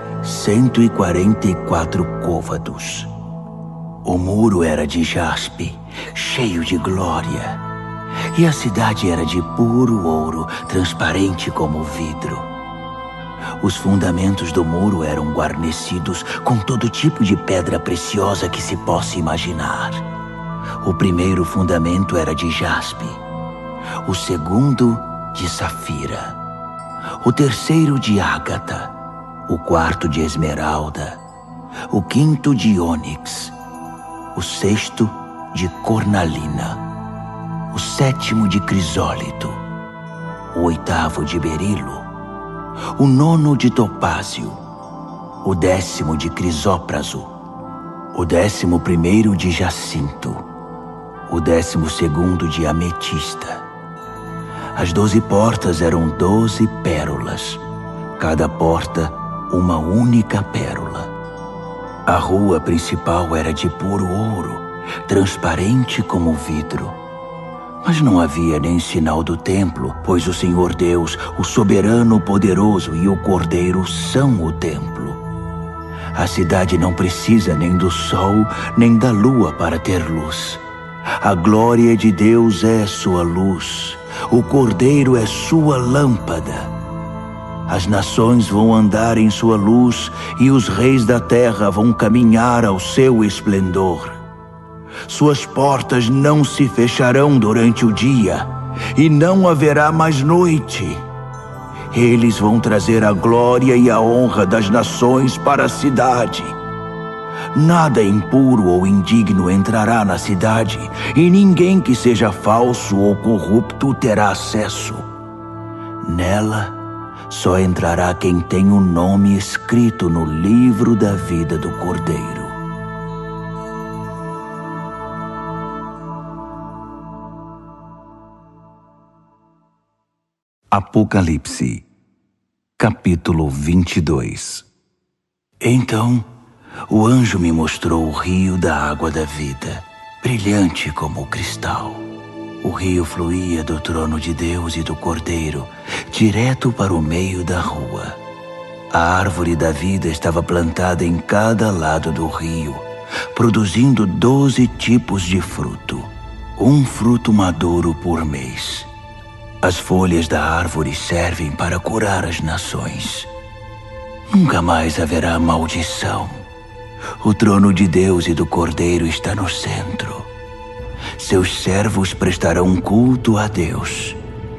144 côvados. O muro era de jaspe, cheio de glória, e a cidade era de puro ouro, transparente como vidro. Os fundamentos do muro eram guarnecidos com todo tipo de pedra preciosa que se possa imaginar. O primeiro fundamento era de jaspe, o segundo de safira, o terceiro de ágata, o quarto de esmeralda, o quinto de ônix, o sexto de cornalina, o sétimo de crisólito, o oitavo de berilo, o nono de topázio, o 10º de crisópraso, o 11º de jacinto, o 12º de ametista. As 12 portas eram 12 pérolas, cada porta uma única pérola. A rua principal era de puro ouro, transparente como vidro. Mas não havia nem sinal do templo, pois o Senhor Deus, o soberano poderoso e o Cordeiro são o templo. A cidade não precisa nem do sol, nem da lua para ter luz. A glória de Deus é sua luz, o Cordeiro é sua lâmpada. As nações vão andar em sua luz e os reis da terra vão caminhar ao seu esplendor. Suas portas não se fecharão durante o dia e não haverá mais noite. Eles vão trazer a glória e a honra das nações para a cidade. Nada impuro ou indigno entrará na cidade, e ninguém que seja falso ou corrupto terá acesso. Nela, só entrará quem tem o nome escrito no livro da vida do Cordeiro. Apocalipse, capítulo 22. Então, o anjo me mostrou o rio da água da vida, brilhante como o cristal. O rio fluía do trono de Deus e do Cordeiro, direto para o meio da rua. A árvore da vida estava plantada em cada lado do rio, produzindo 12 tipos de fruto, um fruto maduro por mês. As folhas da árvore servem para curar as nações. Nunca mais haverá maldição. O trono de Deus e do Cordeiro está no centro. Seus servos prestarão culto a Deus.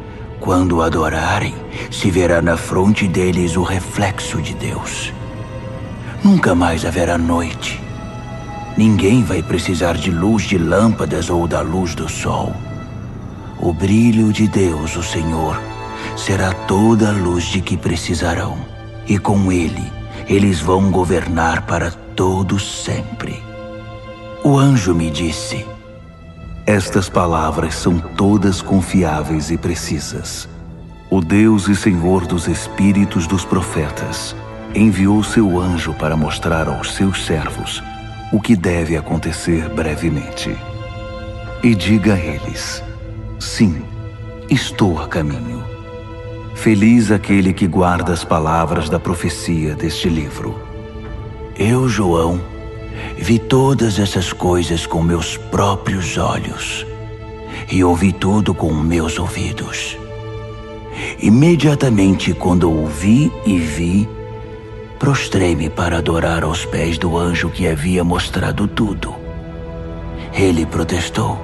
Quando o adorarem, se verá na fronte deles o reflexo de Deus. Nunca mais haverá noite. Ninguém vai precisar de luz de lâmpadas ou da luz do sol. O brilho de Deus, o Senhor, será toda a luz de que precisarão. E com ele, eles vão governar para todo sempre. O anjo me disse: estas palavras são todas confiáveis e precisas. O Deus e Senhor dos espíritos dos profetas enviou seu anjo para mostrar aos seus servos o que deve acontecer brevemente. E diga a eles: sim, estou a caminho. Feliz aquele que guarda as palavras da profecia deste livro. Eu, João, vi todas essas coisas com meus próprios olhos e ouvi tudo com meus ouvidos. Imediatamente quando ouvi e vi, prostrei-me para adorar aos pés do anjo que havia mostrado tudo. Ele protestou: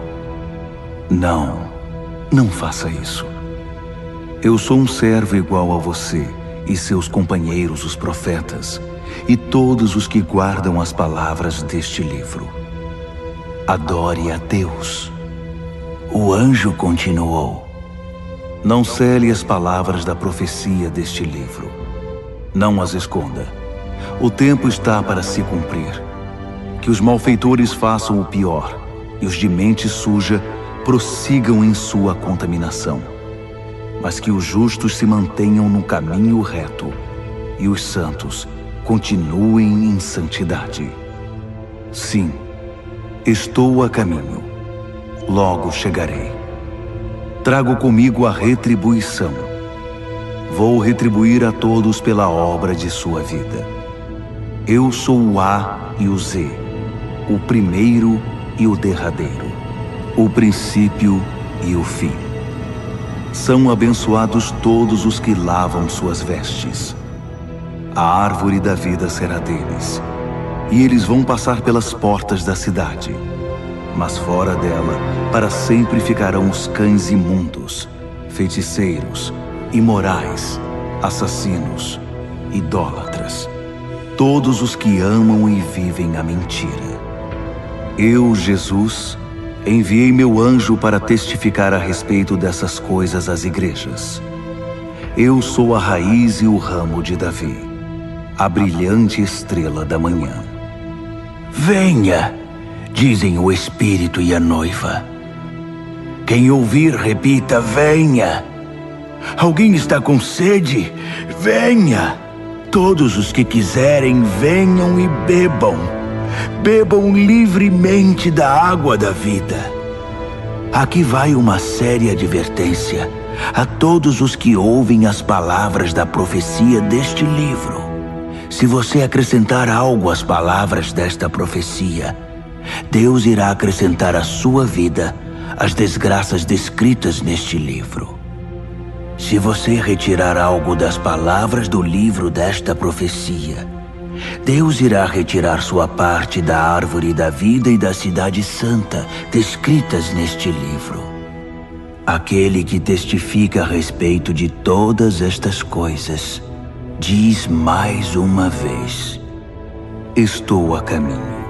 Não faça isso. Eu sou um servo igual a você e seus companheiros, os profetas, e todos os que guardam as palavras deste livro. Adore a Deus. O anjo continuou: não cele as palavras da profecia deste livro. Não as esconda. O tempo está para se cumprir. Que os malfeitores façam o pior e os de mente suja prossigam em sua contaminação. Mas que os justos se mantenham no caminho reto e os santos continuem em santidade. Sim, estou a caminho. Logo chegarei. Trago comigo a retribuição. Vou retribuir a todos pela obra de sua vida. Eu sou o A e o Z, o primeiro e o derradeiro, o princípio e o fim. São abençoados todos os que lavam suas vestes. A árvore da vida será deles, e eles vão passar pelas portas da cidade. Mas fora dela, para sempre ficarão os cães imundos, feiticeiros, imorais, assassinos, idólatras, todos os que amam e vivem a mentira. Eu, Jesus, enviei meu anjo para testificar a respeito dessas coisas às igrejas. Eu sou a raiz e o ramo de Davi, a brilhante estrela da manhã. Venha, dizem o Espírito e a noiva. Quem ouvir, repita: venha. Alguém está com sede? Venha. Todos os que quiserem, venham e bebam. Bebam livremente da água da vida. Aqui vai uma séria advertência a todos os que ouvem as palavras da profecia deste livro. Se você acrescentar algo às palavras desta profecia, Deus irá acrescentar à sua vida as desgraças descritas neste livro. Se você retirar algo das palavras do livro desta profecia, Deus irá retirar sua parte da árvore da vida e da cidade santa descritas neste livro. Aquele que testifica a respeito de todas estas coisas diz mais uma vez: estou a caminho.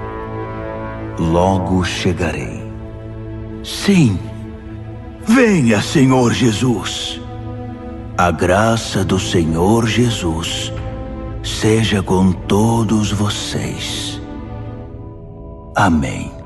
Logo chegarei. Sim, venha, Senhor Jesus. A graça do Senhor Jesus seja com todos vocês. Amém.